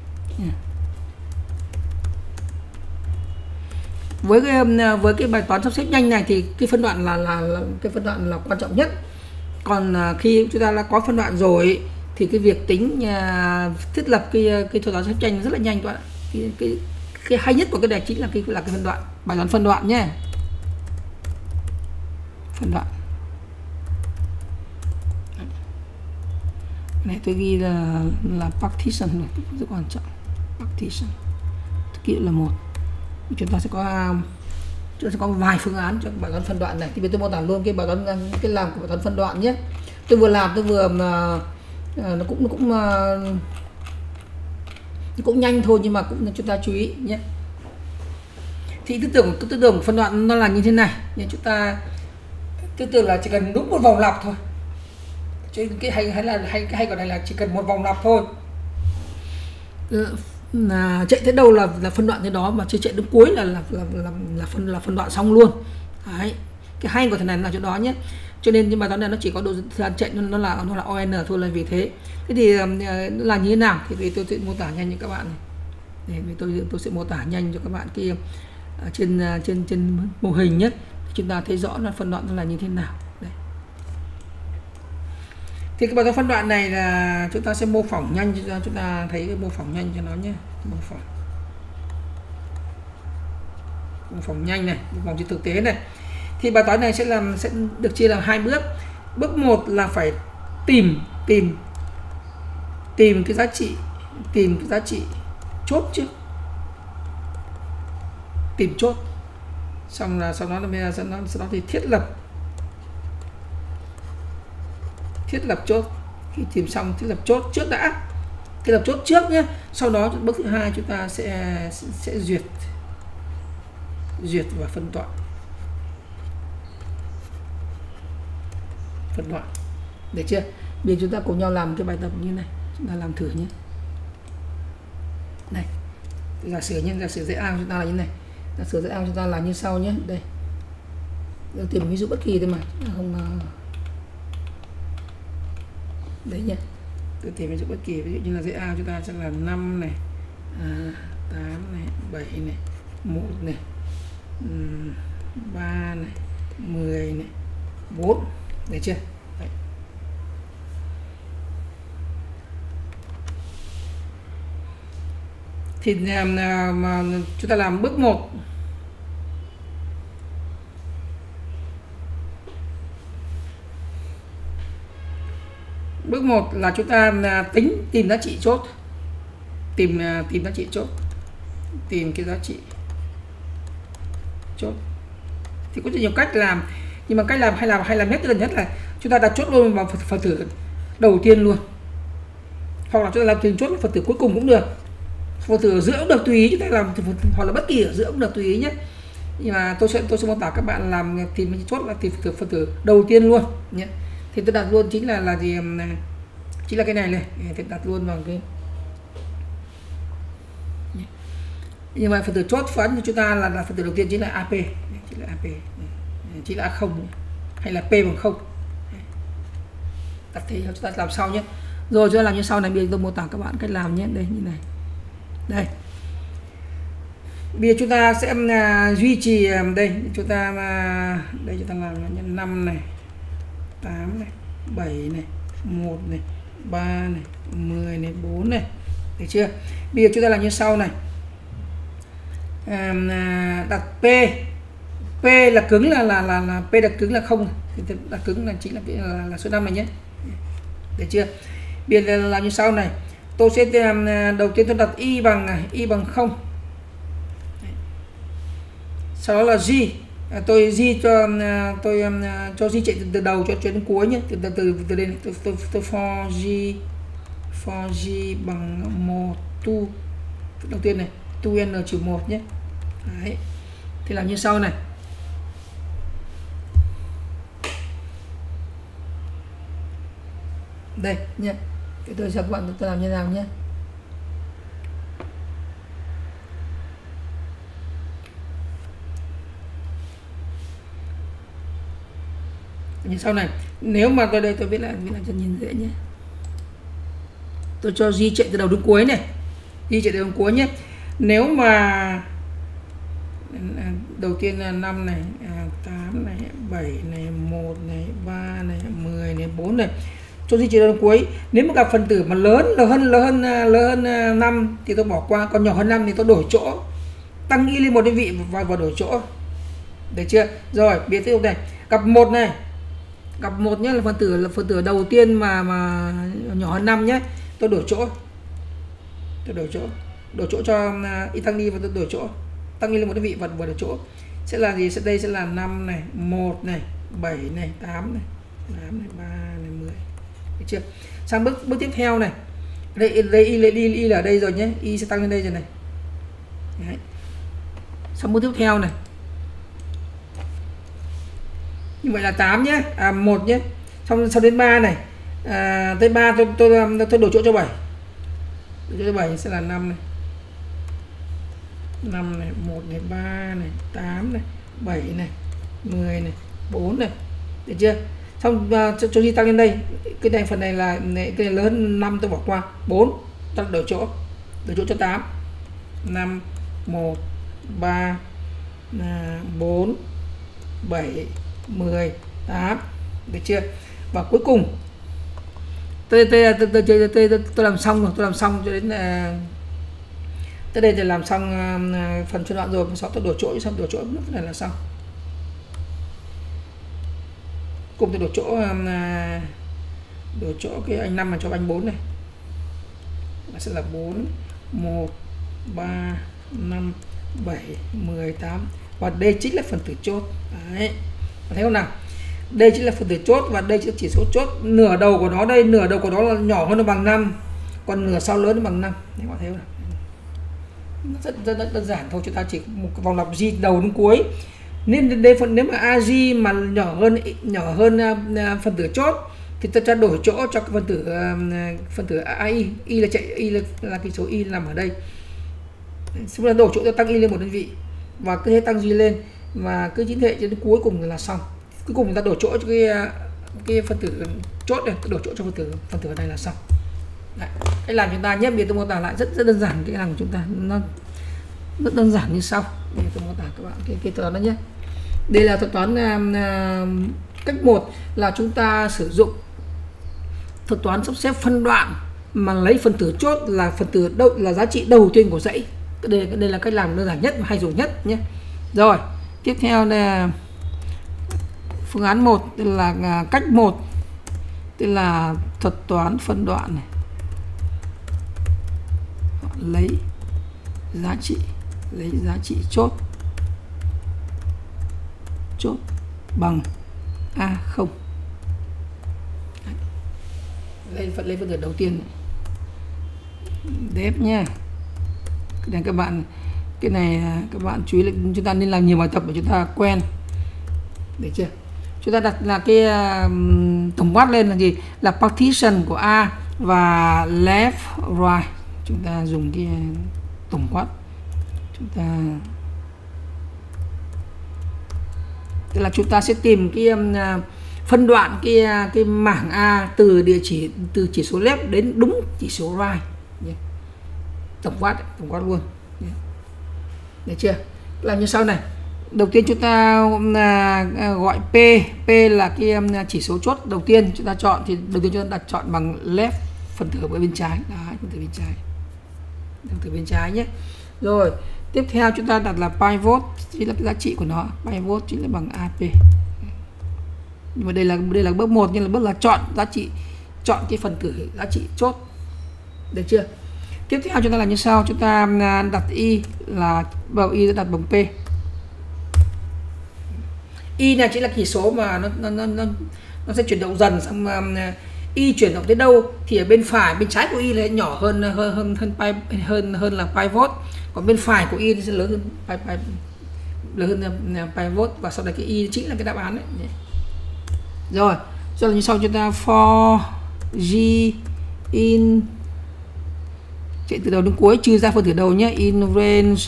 Với cái với cái bài toán sắp xếp nhanh này thì cái phân đoạn là là, là cái phân đoạn là quan trọng nhất. Còn khi chúng ta đã có phân đoạn rồi thì cái việc tính uh, thiết lập cái cái thuật toán sắp xếp nhanh rất là nhanh các bạn. Cái, cái cái hay nhất của cái này chính là cái là cái phân đoạn, bài toán phân đoạn nhé. Phân đoạn. Này tôi ghi là là partition này rất quan trọng. Partition. Thực hiện là một. Chúng ta sẽ có chúng ta sẽ có vài phương án cho bài toán phân đoạn này. Thì bây giờ tôi mô tả luôn cái bài toán cái làm của bài toán phân đoạn nhé. Tôi vừa làm tôi vừa mà nó cũng nó cũng nó cũng nhanh thôi, nhưng mà cũng chúng ta chú ý nhé. Thì tư tưởng tư tưởng phân đoạn nó là như thế này. Nhưng chúng ta tư tưởng là chỉ cần đúng một vòng lặp thôi. Chứ cái hay hay là hay cái hay còn này là chỉ cần một vòng lặp thôi. Là chạy tới đâu là là phân đoạn thế đó, mà chưa chạy đến cuối là là là là, là phân là phân đoạn xong luôn. Đấy. Cái hay của thằng này là chỗ đó nhé. Cho nên nhưng mà toán này nó chỉ có độ thời gian chạy nó là nó là O N thôi, là vì thế. Thế thì là như thế nào thì vì tôi sẽ mô tả nhanh cho các bạn này. Để vì tôi tôi sẽ mô tả nhanh cho các bạn kia trên trên trên mô hình nhất, chúng ta thấy rõ là phân đoạn nó là như thế nào. Đây. Thì cái bài toán phân đoạn này là chúng ta sẽ mô phỏng nhanh cho chúng ta thấy cái mô phỏng nhanh cho nó nhé. Mô phỏng mô phỏng nhanh này, mô phỏng trên thực tế này. Thì bài toán này sẽ làm sẽ được chia làm hai bước. Bước một là phải tìm tìm tìm cái giá trị tìm cái giá trị chốt trước, tìm chốt, xong là sau đó là bây giờ sau đó, sau đó thì thiết lập thiết lập chốt. Khi tìm xong thiết lập chốt trước đã, thiết lập chốt trước nhé. Sau đó bước thứ hai chúng ta sẽ sẽ duyệt duyệt và phân đoạn phân đoạn được chưa? Bây giờ chúng ta cùng nhau làm cái bài tập như này, chúng ta làm thử nhé. Này, giả sử như giả sử dãy A chúng ta là như này, giả sử dãy A chúng ta là như sau nhé. Đây, tôi tìm ví dụ bất kỳ thôi mà không. Đấy nhé, tôi tìm ví dụ bất kỳ, ví dụ như là dãy A chúng ta sẽ là năm này, à, tám này, bảy này, một này, ba này, mười này, bốn, được chưa? Đấy. Thì mà chúng ta làm bước một. Bước một là chúng ta tính tìm giá trị chốt. Tìm tìm giá trị chốt. Tìm cái giá trị chốt. Thì có rất nhiều cách làm, nhưng mà cách làm hay làm hay làm nhất gần nhất là chúng ta đặt chốt luôn vào phần tử đầu tiên luôn, hoặc là chúng ta làm tiền chốt phần tử cuối cùng cũng được, phần tử ở giữa cũng được, tùy ý chúng ta làm, hoặc là bất kỳ ở giữa cũng được, tùy ý nhé. Nhưng mà tôi sẽ tôi sẽ mô tả các bạn làm tìm chốt là tìm phần tử, phần tử đầu tiên luôn nhé. Thì tôi đặt luôn chính là là gì, chính là cái này này, thì đặt luôn vào cái. Nhưng mà phần tử chốt phán của chúng ta là, là phần tử đầu tiên chính là a pê, chính là a pê, chính là a không hay là P bằng không. Đặt thế chúng ta làm sau nhé. Rồi chúng ta làm như sau này, bây giờ tôi mô tả các bạn cách làm nhé. Đây như này. Đây. Bây giờ chúng ta sẽ uh, duy trì uh, đây chúng ta uh, đây chúng ta làm nhân năm này, tám này, bảy này, một này, ba này, mười này, bốn này. Được chưa? Bây giờ chúng ta làm như sau này. À, đặt P. P là cứng là là là, là P đặt cứng là không. Đặt cứng là chính là là, là số năm này nhé. Được chưa? Bây giờ làm như sau này. Tôi sẽ đầu tiên tôi đặt y bằng y bằng không. Sau đó là G. À, tôi G cho tôi cho G chạy từ, từ đầu cho đến cuối nhé. Từ từ từ, từ đây tôi tôi, tôi for G for G bằng một tu đầu tiên này, tu n trừ một nhé. Đấy. Thì làm như sau này. Đây nhé. Thì tôi sẽ các bạn tôi làm như nào nhé. Như sau này, nếu mà tôi đây tôi viết lại viết lại cho nhìn dễ nhé. Tôi cho G chạy từ đầu đến cuối này, G chạy từ đầu đến cuối nhé. Nếu mà đầu tiên là năm này, tám này, bảy này, một này, ba này, mười này, bốn này, cho G chạy từ đầu đến cuối. Nếu mà gặp phần tử mà lớn lớn hơn lớn hơn lớn hơn năm thì tôi bỏ qua, còn nhỏ hơn năm thì tôi đổi chỗ, tăng y lên một đơn vị và vào đổi chỗ. Được chưa? Rồi, biến tiếp tục này, gặp một này. Gặp một nhé, là phần tử là phần tử đầu tiên mà mà nhỏ hơn năm nhé. Tôi đổi chỗ. Tôi đổi chỗ. Đổi chỗ cho y tăng đi và tôi đổi chỗ. Tăng đi lên một đơn vị và đổi chỗ. Sẽ là gì? Sẽ đây sẽ là năm này, một này, bảy này, tám này, tám này, ba này, mười. Được chưa? Sang bước bước tiếp theo này. Đây đây y y, y, y là ở đây rồi nhé. Y sẽ tăng lên đây rồi này. Đấy. Sang bước tiếp theo này. Như vậy là tám nhé, à, một nhé. Xong sau đến ba này. À, tới ba tôi tôi tôi đổi chỗ cho bảy. Đổi chỗ cho bảy sẽ là năm này. năm này, một này, ba này, tám này, bảy này, mười này, bốn này. Được chưa? Xong uh, cho, cho G tăng lên đây. Cái này phần này là này, cái này lớn hơn năm tôi bỏ qua. bốn. Ta đổi chỗ. Đổi chỗ cho tám. năm, một, ba, bốn, bảy, mười, tám. Được chưa? Và cuối cùng tôi tôi tôi tôi, tôi, tôi, tôi, tôi làm xong rồi, tôi làm xong cho đến uh, tới đây thì làm xong uh, phần phân đoạn rồi. Sau tôi đổi chỗ, xong đổi chỗ nước này là xong. Cùng tôi đổi chỗ uh, đổi chỗ cái anh năm mà cho anh bốn này. Nó sẽ là bốn, một, ba, năm, bảy, mười, tám. Và đây chính là phần tử chốt. Đấy. Thấy không nào? Đây chính là phần tử chốt và đây chính là chỉ số chốt. Nửa đầu của nó đây, nửa đầu của nó là nhỏ hơn nó bằng năm, còn nửa sau lớn nó bằng năm. Các bạn thấy không nào? Rất, rất, rất đơn giản thôi, chúng ta chỉ một vòng lặp G đầu đến cuối. Nên đây phần nếu mà a giê mà nhỏ hơn nhỏ hơn uh, phần tử chốt thì ta đổi chỗ cho cái phần tử uh, phần tử a i. Y là chạy y là, là cái số y nằm ở đây. Chúng ta đổi chỗ cho tăng y lên một đơn vị và cứ thế tăng G lên và cứ chính thế cho đến cuối cùng là xong. Cuối cùng người ta đổi chỗ cho cái cái phần tử chốt này, đổi chỗ cho phần tử phần tử này là xong. Đấy. Cách làm chúng ta nhé, bây giờ tôi mô tả lại rất rất đơn giản cái làm của chúng ta, nó rất đơn giản như sau. Bây giờ tôi mô tả các bạn cái cái toán đó nhé. Đây là thuật toán uh, cách một là chúng ta sử dụng thuật toán sắp xếp phân đoạn mà lấy phần tử chốt là phần tử đâu là giá trị đầu tiên của dãy. Đây đây là cách làm đơn giản nhất và hay dùng nhất nhé. Rồi, tiếp theo là phương án một, tức là cách một, tức là thuật toán phân đoạn này. Lấy giá trị lấy giá trị chốt chốt bằng a không. Lấy phần lấy phần tử đầu tiên dép nha. Cái này các bạn cái này các bạn chú ý là chúng ta nên làm nhiều bài tập để chúng ta quen. Được chưa? Chúng ta đặt là cái um, tổng quát lên là gì? Là partition của A và left right. Chúng ta dùng cái tổng quát. Chúng ta tức là chúng ta sẽ tìm cái um, phân đoạn cái cái mảng A từ địa chỉ từ chỉ số left đến đúng chỉ số right. Yeah. Tổng quát tổng quát luôn. Yeah. Được chưa? Làm như sau này. đầu tiên chúng ta là gọi P, P là cái chỉ số chốt đầu tiên chúng ta chọn, thì đầu tiên chúng ta đặt chọn bằng left, phần tử ở bên trái. Đấy, phần tử bên trái, phần tử bên trái nhé. Rồi tiếp theo chúng ta đặt là pivot, chính là cái giá trị của nó, pivot chính là bằng a pê. Nhưng mà đây là đây là bước một, nhưng là bước là chọn giá trị, chọn cái phần tử giá trị chốt, được chưa? Tiếp theo chúng ta làm như sau, chúng ta đặt y là vào y đặt bằng P. Y này chính là chỉ số mà nó nó nó, nó sẽ chuyển động dần, xong um, y chuyển động tới đâu thì ở bên phải, bên trái của y là nhỏ hơn hơn hơn hơn hơn hơn là pivot, còn bên phải của y sẽ lớn hơn lớn hơn pivot, và sau này cái y chính là cái đáp án đấy. Rồi, rồi như sau chúng ta for g in chạy từ đầu đến cuối trừ ra phần tử đầu nhé, in range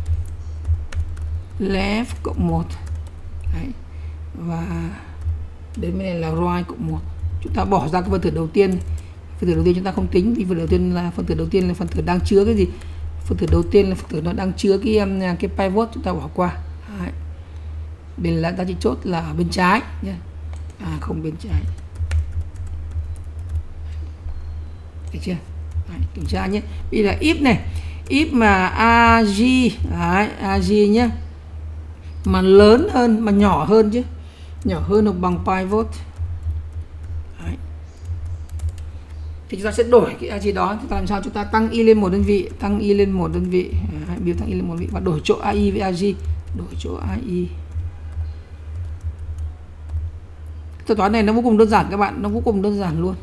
left cộng một. Đấy. Và đến bên này là right cộng một. Chúng ta bỏ ra cái phần tử đầu tiên. Phần tử đầu tiên chúng ta không tính vì phần đầu tiên là phần tử đầu tiên là phần tử đang chứa cái gì? Phần tử đầu tiên là phần tử nó đang chứa cái cái pivot, chúng ta bỏ qua. Đấy. Bên là giá trị chốt là ở bên trái nhé. À không, bên trái. Được chưa? Đấy, kiểm tra nhé. Bây giờ if này, if mà ag, đấy, ag nhé, mà lớn hơn, mà nhỏ hơn chứ, nhỏ hơn hoặc bằng pivot. Đấy. Thì chúng ta sẽ đổi cái ag đó, chúng ta làm sao chúng ta tăng y lên một đơn vị, tăng y lên một đơn vị, đấy, biểu tăng y lên một đơn vị và đổi chỗ ai với ag, đổi chỗ ai. Thuật toán này nó vô cùng đơn giản các bạn, nó vô cùng đơn giản luôn.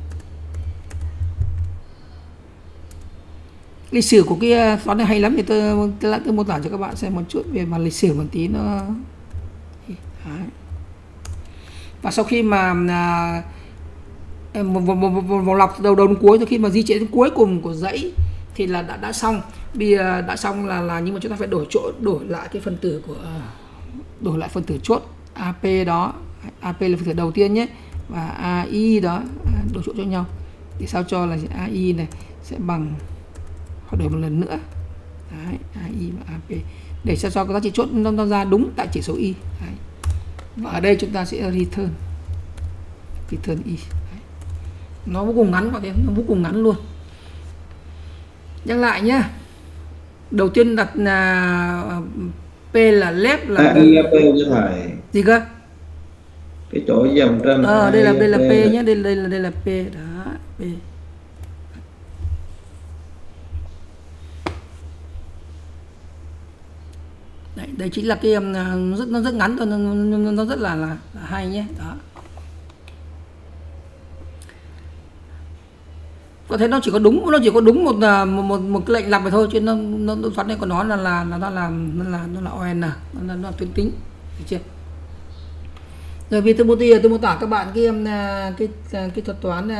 Lịch sử của cái toán này hay lắm, thì tôi tôi, tôi mô tả cho các bạn xem một chút về mặt lịch sử một tí nó. Đấy. Và sau khi mà à, một, một, một, một vòng lọc đầu đầu đến cuối, từ khi mà di chuyển đến cuối cùng của dãy thì là đã đã xong. Bây giờ đã xong là là nhưng mà chúng ta phải đổi chỗ, đổi lại cái phần tử của đổi lại phần tử chốt ap đó. ap là phần tử đầu tiên nhé, và ai đó đổi chỗ cho nhau để sao cho là ai này sẽ bằng, họ đổi một lần nữa. Đấy, ai và ap để sao cho cái giá trị chốt nó, nó ra đúng tại chỉ số y. Đấy. Và ở đây chúng ta sẽ return return y. Đấy. Nó vô cùng ngắn, và nó vô cùng ngắn luôn. Nhắc lại nhá, đầu tiên đặt là p là left là a i ap chứ thầy gì cơ? Cái chỗ dòng trên ờ đây là đây là p nhé, đây đây là đây là p đó, p. Đấy, đây chính là cái um, nó rất nó rất ngắn thôi, nó, nó, nó rất là, là là hay nhé. Đó. Có thể nó chỉ có đúng nó chỉ có đúng một một một, một cái lệnh lặp vậy thôi, chứ nó nó toán này của nó là là nó là là nó là nó là on, nó là, nó là tuyến tính, được chưa? Rồi vì tôi mô tả tôi mô tả các bạn cái cái cái, cái thuật toán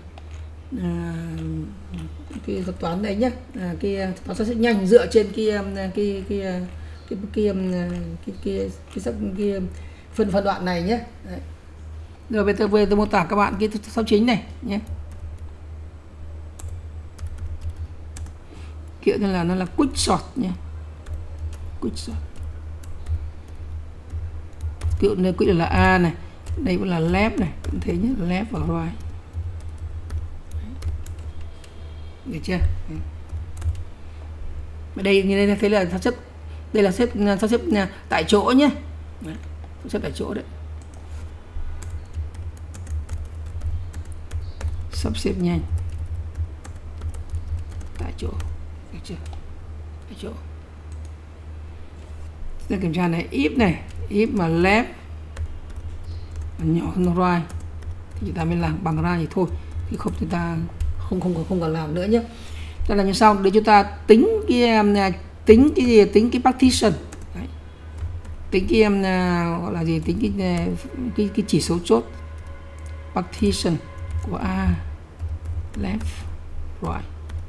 cái thuật toán này nhé, cái thuật toán sắp xếp nhanh dựa trên cái cái cái cái cái cái cái cái, cái, cái phần phân đoạn này nhé. Đấy. Rồi bây giờ về tôi mô tả các bạn cái sao chính này nhé, kiểu như là nó là quick sort nhé, quick sort, kiểu này quick là a này, đây cũng là left này, cũng thế nhé, left và right, được chưa? Ở đây như đây thấy là sắp xếp, đây là xếp sắp xếp tại chỗ nhé, đấy, sắp xếp tại chỗ đấy, sắp xếp nhanh tại chỗ, được chưa? Tại chỗ. Chúng ta kiểm tra này, if này, if mà left nhỏ hơn right thì chúng ta mới làm bằng right thì thôi, thì không chúng ta không không không cần làm nữa nhé. Đây là như sau, để chúng ta tính cái tính cái gì, tính cái partition. Đấy. Tính cái gọi là gì, tính cái cái cái chỉ số chốt partition của a left right,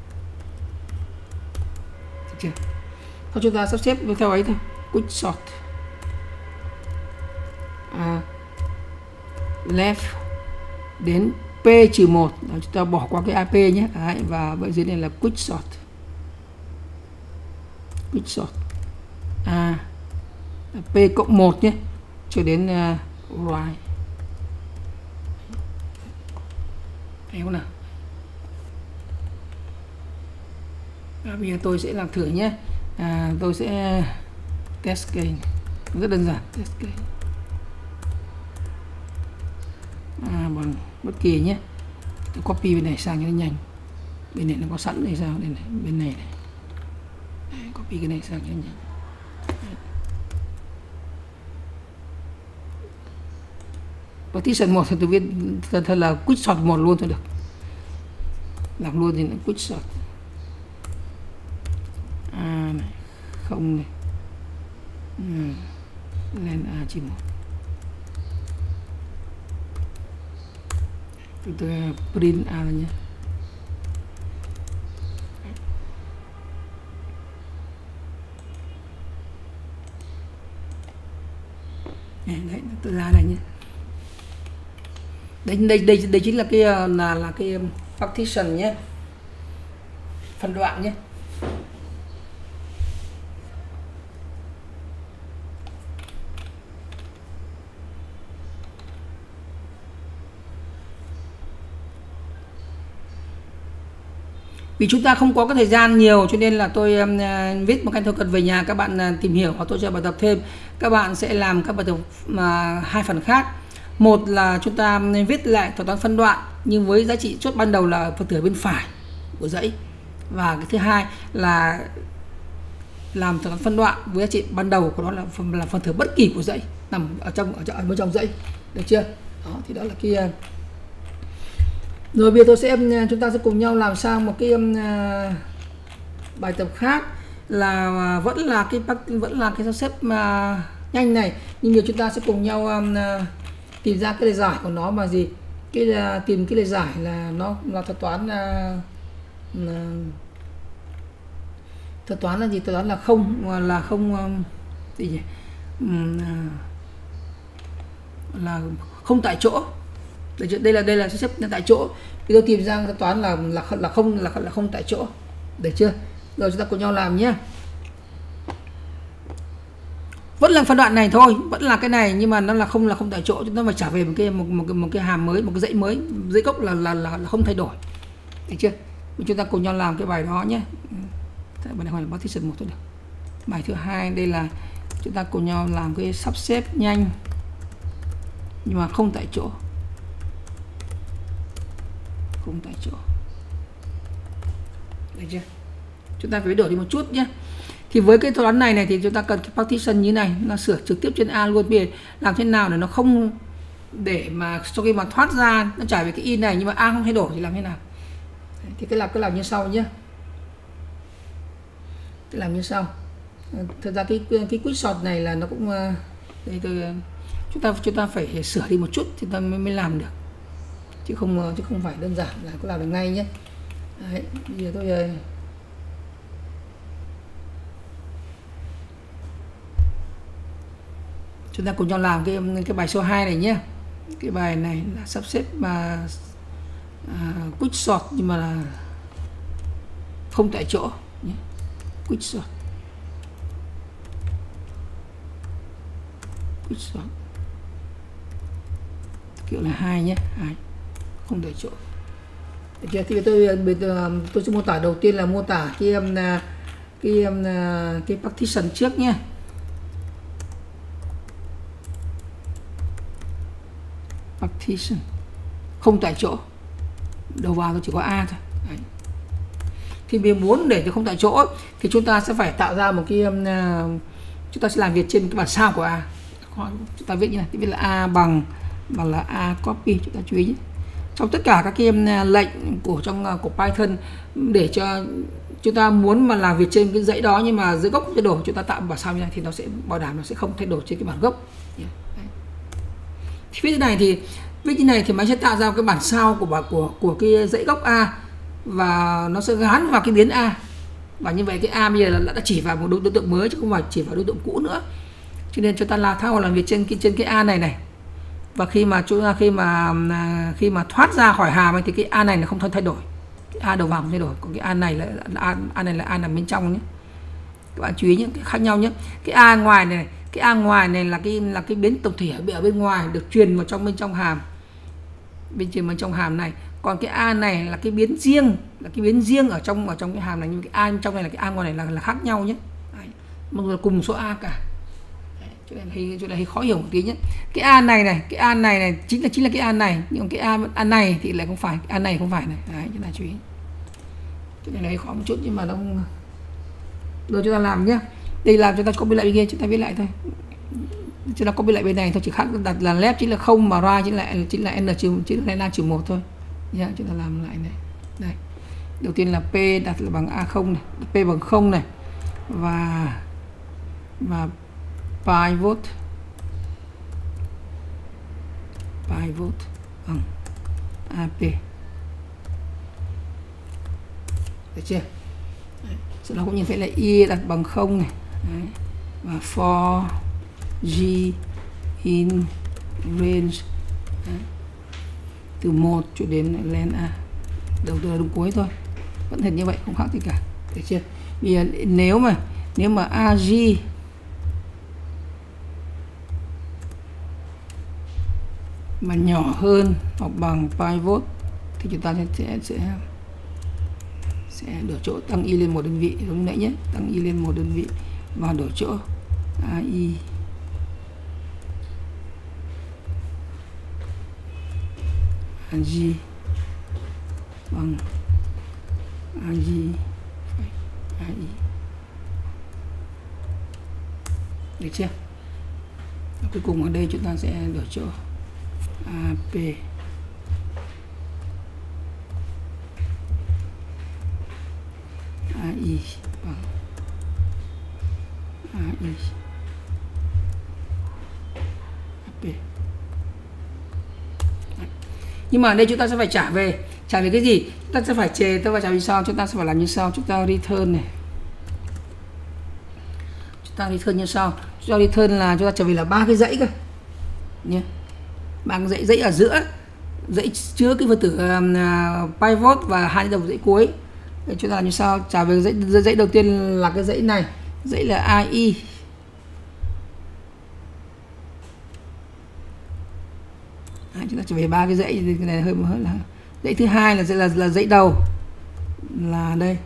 được chưa? Thôi chúng ta sắp xếp theo ấy thôi, quick sort à, left đến p trừ một, chúng ta bỏ qua cái ap nhé. Đấy, và vậy dưới này là quick sort, quick sort a P cộng một nhé, cho đến uh, right. Thấy không nào? À, bây giờ tôi sẽ làm thử nhé. À, tôi sẽ test case, rất đơn giản, test case. À, bằng bất kỳ nhé. Tôi copy bên này sang cho nó nhanh. Bên này nó có sẵn hay sao? Đây này, bên này này. Đấy, copy cái này sang cho nó nhanh. Partition một thì tôi viết thật, thật là quick sort một luôn thôi được. Làm luôn thì là quick sort. A này, không này. Ừ. Lên A chỉ một. Tôi, tôi print A nhé. Đấy, tôi ra này nhé. Đây đây đây đây chính là cái là là cái partition nhé, phân đoạn nhé. Vì chúng ta không có cái thời gian nhiều cho nên là tôi um, viết một cách thôi, cần về nhà các bạn uh, tìm hiểu hoặc tôi cho bài tập thêm. Các bạn sẽ làm các bài tập uh, hai phần khác. Một là chúng ta viết lại thuật toán phân đoạn nhưng với giá trị chốt ban đầu là phần tử bên phải của dãy, và cái thứ hai là làm thuật toán phân đoạn với giá trị ban đầu của nó là phần là phần tử bất kỳ của dãy nằm ở trong ở trong, ở bên trong dãy, được chưa? Đó, thì đó là cái uh, rồi bây giờ tôi sẽ chúng ta sẽ cùng nhau làm sang một cái um, uh, bài tập khác là uh, vẫn là cái vẫn là cái sắp xếp uh, nhanh này, nhưng mà chúng ta sẽ cùng nhau um, uh, tìm ra cái lời giải của nó mà gì, cái uh, tìm cái lời giải là nó là thuật toán uh, uh, thuật toán là gì, thuật toán là không là không um, gì nhỉ? Um, uh, là không tại chỗ. Đây là đây là sắp xếp tại chỗ. Thì tôi tìm ra thuật toán là là là không là là không tại chỗ, được chưa? Rồi chúng ta cùng nhau làm nhé. Vẫn là phân đoạn này thôi, vẫn là cái này nhưng mà nó là không là không tại chỗ, chúng ta phải trả về một cái một một cái, một cái hàm mới, một cái dãy mới, dãy gốc là là là, là không thay đổi, được chưa? Chúng ta cùng nhau làm cái bài đó nhé. Bài này là partition một thôi được. Bài thứ hai đây là chúng ta cùng nhau làm cái sắp xếp nhanh nhưng mà không tại chỗ, không tại chỗ, được chưa? Chúng ta phải đổi đi một chút nhé. Thì với cái thuật toán này này thì chúng ta cần cái partition như này, nó sửa trực tiếp trên A luôn. Bây giờ làm thế nào để nó không, để mà sau khi mà thoát ra nó trải về cái in này nhưng mà A không thay đổi thì làm thế nào? Đấy, thì cái làm cái làm như sau nhé. Cái làm như sau. Thật ra cái cái quick sort này là nó cũng đây tôi chúng ta chúng ta phải sửa đi một chút thì ta mới, mới làm được, chứ không chứ không phải đơn giản là có làm được ngay nhé. Đấy, bây giờ tôi chúng ta cùng nhau làm cái cái bài số hai này nhé. Cái bài này là sắp xếp mà uh, quick sort nhưng mà là không tại chỗ nhé. Quick sort, quick sort kiểu là hai nhé, hai không tại chỗ. Thì tôi bây giờ tôi sẽ mô tả đầu tiên là mô tả cái cái cái partition trước nhé. Partition không tại chỗ, đầu vào nó chỉ có A thôi. Đấy. Thì vì muốn để cho không tại chỗ thì chúng ta sẽ phải tạo ra một cái uh, chúng ta sẽ làm việc trên cái bản sao của A. Chúng ta viết như này, viết là A bằng bằng là A copy. Chúng ta chú ý nhé. Trong tất cả các cái uh, lệnh của trong uh, của Python, để cho chúng ta muốn mà làm việc trên cái dãy đó nhưng mà dưới gốc thay đổi, chúng ta tạo một bản sao như này thì nó sẽ bảo đảm nó sẽ không thay đổi trên cái bản gốc. Đấy. Thì viết như này thì viết như này thì máy sẽ tạo ra cái bản sao của của của cái dãy gốc A và nó sẽ gắn vào cái biến A, và như vậy cái A bây giờ là đã chỉ vào một đối tượng mới chứ không phải chỉ vào đối tượng cũ nữa. Cho nên chúng ta là thao làm việc trên cái trên cái A này này, và khi mà chúng ta khi mà khi mà thoát ra khỏi hàm thì cái A này là không thay đổi, cái A đầu vào không thay đổi, còn cái A này là A, A này là A nằm bên trong nhé. Các bạn chú ý nhé, cái khác nhau nhé. Cái A ngoài này, cái a ngoài này là cái là cái biến tổng thể ở bên ngoài được truyền vào trong bên trong hàm, bên truyền vào trong hàm này. Còn cái a này là cái biến riêng, là cái biến riêng ở trong ở trong cái hàm này, nhưng cái a trong này là cái a ngoài này là là khác nhau nhé. Đấy, mặc dù là cùng số a cả. Đấy, chỗ này hơi chỗ này hơi khó hiểu một tí nhé. Cái a này này, cái a này này chính là chính là cái a này, nhưng cái a a này thì lại không phải, a này không phải này. Đấy, chúng ta chú ý. Chỗ này hơi khó một chút nhưng mà nó rồi chúng ta làm nhé. Đây làm chúng ta copy lại bên kia, chúng ta viết lại thôi. Chúng ta copy lại bên này thôi, chỉ khác đặt là left chính là không mà right chính là chính là n trừ chính là n trừ một thôi. Yeah, chúng ta làm lại này. Đây. Đầu tiên là p đặt là bằng a không này, p bằng không này và và pivot pivot bằng ap. Được chưa? Sau đó cũng nhìn thấy là y đặt bằng không này. Đấy. Và for g in range. Đấy. Từ một cho đến len a, đầu từ đúng cuối thôi, vẫn hình như vậy, không khác gì cả. Được chưa? Bây giờ nếu mà nếu mà ag mà nhỏ hơn hoặc bằng pivot thì chúng ta sẽ sẽ sẽ, sẽ đổi chỗ tăng y lên một đơn vị, đúng nãy nhé, tăng y lên một đơn vị và đổi chỗ ai ag bằng ag ai. Được chưa? Và cuối cùng ở đây chúng ta sẽ đổi chỗ ap ai bằng ai ap. Nhưng mà ở đây chúng ta sẽ phải trả về trả về cái gì? Chúng ta sẽ phải chề, tôi phải trả về sau, chúng ta sẽ phải làm như sau, chúng ta return này. Chúng ta return như sau. Chúng ta return là chúng ta trở về là ba cái dãy cơ. Nhé. Ba cái dãy dãy ở giữa, dãy chứa cái phần tử uh, pivot và hai đầu dãy cuối. Để chúng ta làm như sau, trả về dãy dãy đầu tiên là cái dãy này, dãy là ai. Đấy, chúng ta trở về ba cái dãy, cái này hơi hơi là dãy thứ hai là sẽ là là dãy đầu là đây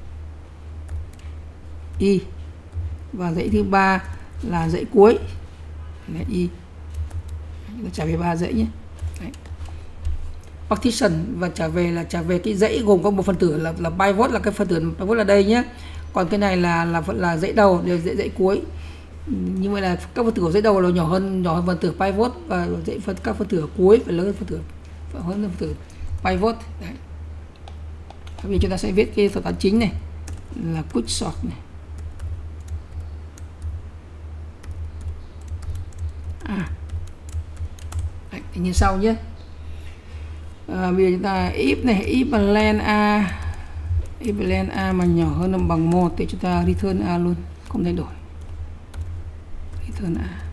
y, và dãy thứ ba là dãy cuối là y. Chúng ta trả về ba dãy nhé. Đấy. Partition và trả về là trả về cái dãy gồm có một phần tử là là pivot, là cái phần tử pivot là đây nhé. Còn cái này là là là dãy đầu, đều dãy dãy cuối. Như vậy là các phân tử của dãy đầu là nhỏ hơn nhỏ hơn phần tử pivot, và dãy phần các phân tử cuối phải lớn hơn phần tử phải hơn phần tử pivot. Đấy. Bây giờ chúng ta sẽ viết cái thuật toán chính này là quick sort này. À. Đấy, như sau nhé. À, bây giờ chúng ta if này, if mà len a, if len a mà nhỏ hơn hoặc bằng một thì chúng ta return a luôn, không thay đổi. Return a.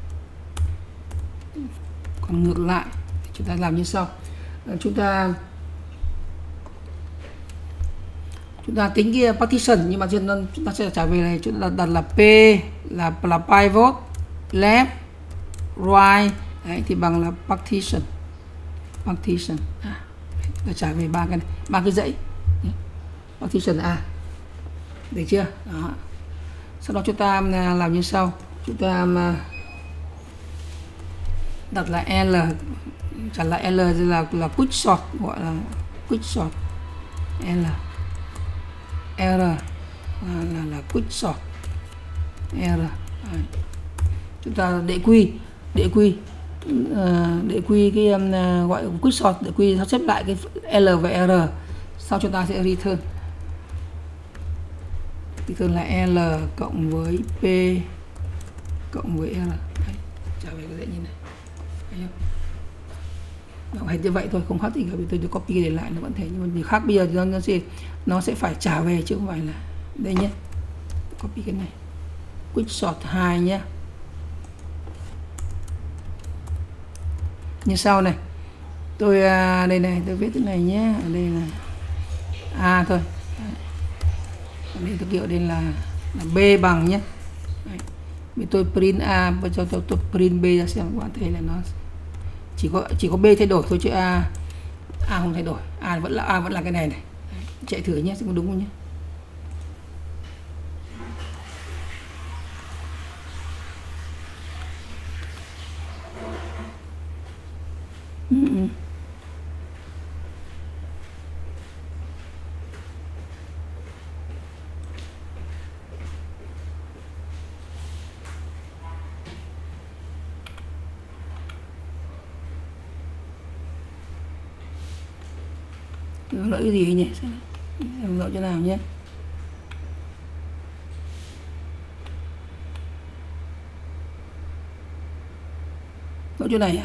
Còn ngược lại thì chúng ta làm như sau. À, chúng ta chúng ta tính kia partition, nhưng mà chúng ta sẽ trả về này, chúng ta đặt là p là là pivot, left, right. Đấy, thì bằng là partition. Partition. À, chúng ta trả về ba cái này, ba cái dãy. Partition a. Được chưa? Đó. Sau đó chúng ta làm như sau. Chúng ta đặt là L, trả lại L là là quick sort, gọi là quick sort L. R là, là, là quick sort R. Đấy. Chúng ta để quy để quy uh, để quy cái um, gọi quick sort, để quy sắp xếp lại cái L và R. Sau chúng ta sẽ return return là L cộng với P cộng với R. Đấy. Trở về cái dãy như này. Thấy không? Nó hay như vậy thôi, không khác gì cả. Tôi copy cái để lại nó vẫn thế, nhưng mà khác bây giờ nó nó sẽ nó sẽ phải trả về chứ không phải là đây nhé. Copy cái này, quick sort hai nhé. Như sau này, tôi đây này, tôi viết thế này nhé. Ở đây là a thôi. Ở đây tôi kiểu đây là, là b bằng nhé. Đấy. vì tôi print A và cho tôi, tôi print B ra xem các bạn thấy là nó chỉ có chỉ có B thay đổi thôi chứ A A không thay đổi. A vẫn là A vẫn là cái này này. Đấy, chạy thử nhé, xem có đúng không nhé. Ừ, ừ. Lỗi cái gì nhỉ? Em lỗi chỗ nào nhé? Lỗi chỗ này à?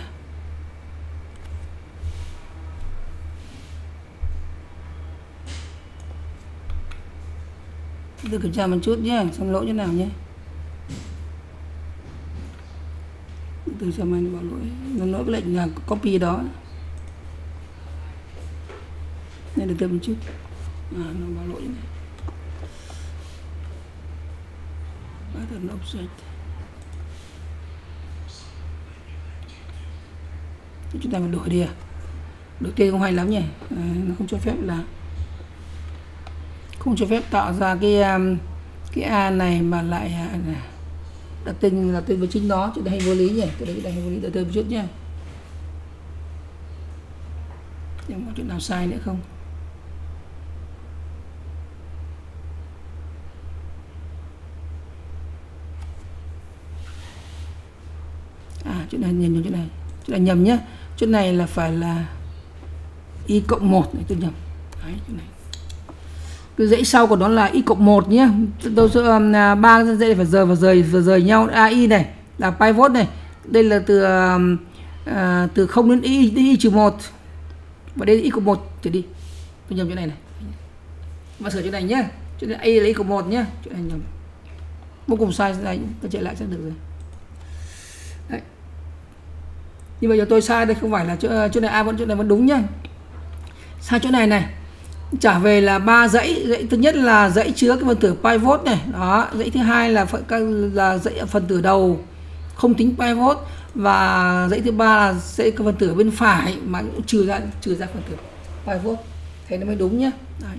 Tôi kiểm tra một chút nhé, xem lỗi chỗ nào nhé. Từ xem anh bảo lỗi, nó lỗi cái lệnh là copy đó. Nên được thêm một chút. À, nó bảo lỗi này. Pattern object. Chúng ta phải đổi đi à? Đổi tên không hay lắm nhỉ? À, nó không cho phép là không cho phép tạo ra cái cái A này mà lại đặt tên là tên với chính nó, chuyện này hay vô lý nhỉ? Cái đấy là hay vô lý, đợi thêm một chút nhé. Nhưng có chuyện nào sai nữa không? À, chuyện này nhìn chỗ này, chuyện này nhầm nhé. Chuyện này là phải là y cộng một này, tôi nhầm. Đấy, chuyện này. Cái dãy sau của nó là y cộng một nhé. Tôi sẽ ba dãy phải rời và rời và rời nhau. A i này là pivot này. Đây là từ à, từ không đến y đến y trừ một. Và đây là y cộng một trở đi. Tôi nhầm chỗ này này. Và sửa chỗ này nhé. Chỗ này y là y cộng một nhé. Chỗ này nhầm. Vô cùng sai này, tôi chạy lại sẽ được rồi. Đấy. Như vậy giờ tôi sai đây, không phải là chỗ, chỗ này A vẫn chỗ này vẫn đúng nhá. Sai chỗ này này. Trả về là ba dãy, dãy thứ nhất là dãy chứa cái phần tử pivot này, đó, dãy thứ hai là phần là dãy phần tử đầu không tính pivot, và dãy thứ ba là dãy cái phần tử bên phải mà cũng trừ ra trừ ra phần tử pivot, thế nó mới đúng nhá. Đấy.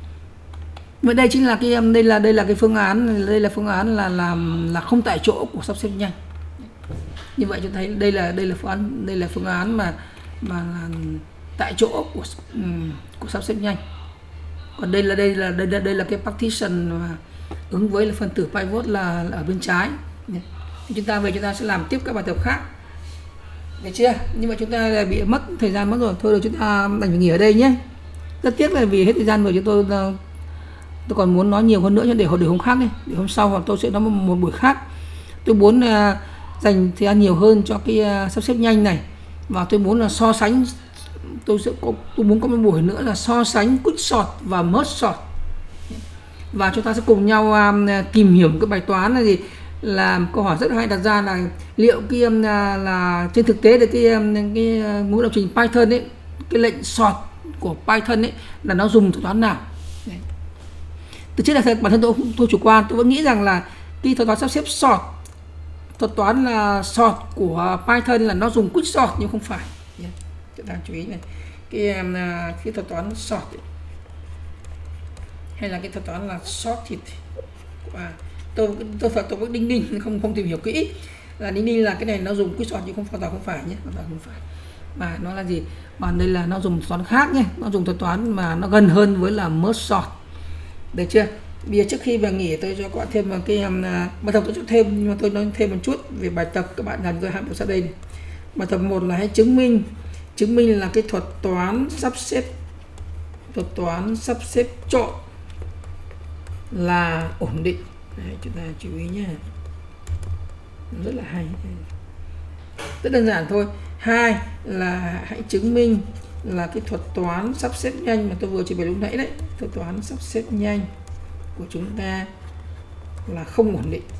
Vậy đây chính là cái đây là đây là cái phương án, đây là phương án là làm là không tại chỗ của sắp xếp nhanh. Như vậy cho thấy đây là đây là phương án đây là phương án mà mà là tại chỗ của của sắp xếp nhanh. Còn đây là đây là đây là đây là cái partition mà ứng với là phần tử pivot là, là ở bên trái. Thì chúng ta về chúng ta sẽ làm tiếp các bài tập khác, được chưa? Nhưng mà chúng ta là bị mất thời gian mất rồi, thôi rồi chúng ta đành phải nghỉ ở đây nhé. Rất tiếc là vì hết thời gian rồi, chúng tôi tôi còn muốn nói nhiều hơn nữa, cho để để hôm khác đi, để hôm sau hoặc tôi sẽ nói một, một buổi khác. Tôi muốn uh, dành thời gian nhiều hơn cho cái uh, sắp xếp nhanh này, và tôi muốn là so sánh. Tôi sẽ có, tôi muốn có một buổi nữa là so sánh quick sort và merge sort, và chúng ta sẽ cùng nhau um, tìm hiểu cái bài toán là gì, là câu hỏi rất hay đặt ra là liệu cái um, là trên thực tế là cái um, cái uh, ngữ lập trình Python ấy, cái lệnh sort của Python ấy là nó dùng thuật toán nào. Đấy. Từ trước là thật, bản thân tôi tôi chủ quan, tôi vẫn nghĩ rằng là cái thuật toán sắp xếp sort, thuật toán là sort của Python là nó dùng quick sort, nhưng không phải. Yeah. Chúng ta chú ý này, cái cái thuật toán sort ấy, hay là cái thuật toán là sorted, và tôi tôi phải tôi vẫn đinh ninh không không tìm hiểu kỹ là đinh ninh là cái này nó dùng quick sort nhưng không hoàn toàn không phải nhé, hoàn toàn không phải, mà nó là gì, mà đây là nó dùng thuật toán khác nhé, nó dùng thuật toán mà nó gần hơn với là merge sort, được chưa? Bây giờ trước khi mà nghỉ tôi cho các bạn thêm vào cái um, bài tập tôi cho thêm, nhưng mà tôi nói thêm một chút về bài tập các bạn làm tôi hạn sau đây này. Bài tập một là hãy chứng minh chứng minh là cái thuật toán sắp xếp thuật toán sắp xếp trộn là ổn định. Đấy, chúng ta chú ý nhé, rất là hay, rất đơn giản thôi. Hai là hãy chứng minh là cái thuật toán sắp xếp nhanh mà tôi vừa chỉ bày lúc nãy đấy, thuật toán sắp xếp nhanh của chúng ta là không ổn định.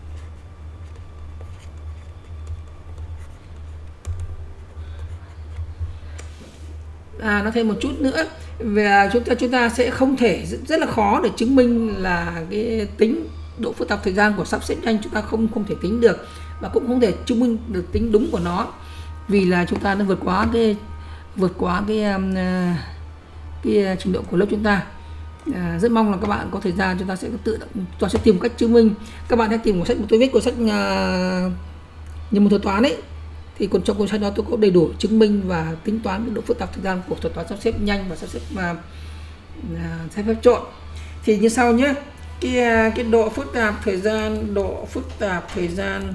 À, nó thêm một chút nữa về chúng ta chúng ta sẽ không thể rất là khó để chứng minh là cái tính độ phức tạp thời gian của sắp xếp nhanh chúng ta không không thể tính được, và cũng không thể chứng minh được tính đúng của nó, vì là chúng ta đã vượt quá cái vượt quá cái um, cái trình độ của lớp chúng ta. À, rất mong là các bạn có thời gian chúng ta sẽ tự động tôi sẽ tìm cách chứng minh. Các bạn hãy tìm cuốn sách mà tôi viết, cuốn sách uh, nhân môn thuật toán ấy, thì còn trong cuốn sách đó tôi có đầy đủ chứng minh và tính toán cái độ phức tạp thời gian của thuật toán sắp xếp nhanh và sắp xếp mà uh, sắp xếp trộn. Thì như sau nhé, cái cái độ phức tạp thời gian độ phức tạp thời gian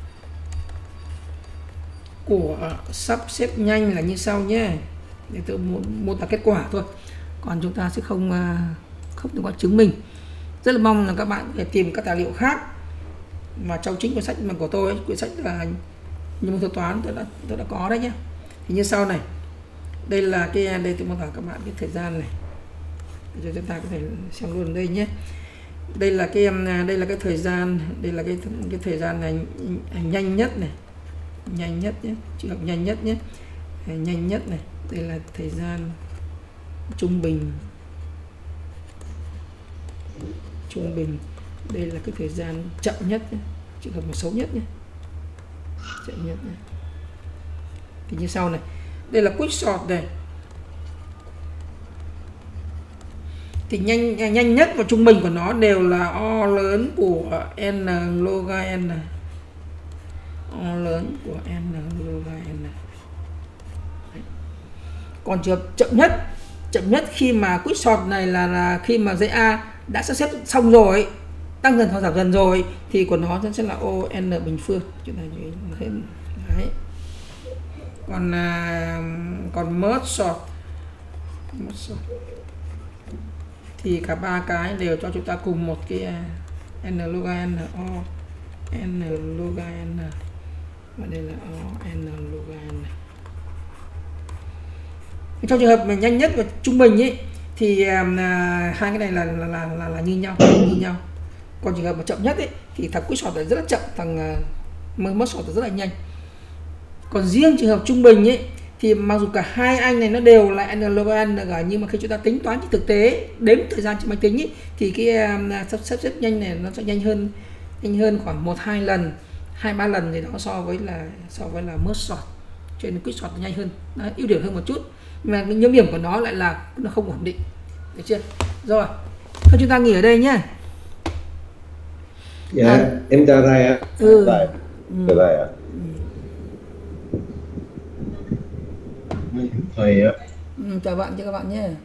của sắp xếp nhanh là như sau nhé. Để tôi mô tả kết quả thôi, còn chúng ta sẽ không không được chứng minh. Rất là mong là các bạn để tìm các tài liệu khác mà trong chính cuốn sách mà của tôi ấy, quyển sách là nhân môn thuật toán tôi đã tôi đã có đấy nhé. Thì như sau này, đây là cái đây tôi mô tả các bạn cái thời gian này, cho chúng ta có thể xem luôn đây nhé. Đây là cái đây là cái thời gian, đây là cái cái thời gian này nhanh nhất này, nhanh nhất nhé, trường hợp nhanh nhất nhé, nhanh nhất này. Đây là thời gian trung bình, trung bình. Đây là cái thời gian chậm nhất nhé, trường hợp mà xấu nhất nhé, chậm nhất nhé. Thì như sau này, đây là quick sort này. Thì nhanh nhanh nhất và trung bình của nó đều là O lớn của n log n, O lớn của n log n. Còn trường hợp chậm nhất, chậm nhất khi mà quick sort này là, là khi mà dãy A đã sắp xếp xong rồi, tăng dần hoặc giảm dần rồi, thì của nó sẽ là O n bình phương. Chúng ta thấy đấy. Còn uh, còn merge sort, merge sort thì cả ba cái đều cho chúng ta cùng một cái uh, n log n, O n log n, và đây là O n log n. Trong trường hợp mà nhanh nhất và trung bình ấy, thì uh, hai cái này là là, là là là như nhau, như nhau. Còn trường hợp mà chậm nhất ấy, thì thằng quick sort rất là chậm, thằng uh, merge sort rất là nhanh. Còn riêng trường hợp trung bình ấy, thì mặc dù cả hai anh này nó đều là n log n cả, nhưng mà khi chúng ta tính toán trên thực tế đếm thời gian trên máy tính ấy, thì cái uh, sắp xếp nhanh này nó sẽ nhanh hơn nhanh hơn khoảng một hai lần, hai ba lần gì đó so với là so với là merge sort. Cho nên quick sort nhanh hơn, nó ưu điểm hơn một chút, nhưng mà nhược điểm của nó lại là nó không ổn định, được chưa? Rồi, thôi chúng ta nghỉ ở đây nhé. Dạ, à, em chào thầy ạ. Ừ. Thầy, chào thầy ạ. Thầy ạ. Ừ, chào bạn, chào các bạn nhé.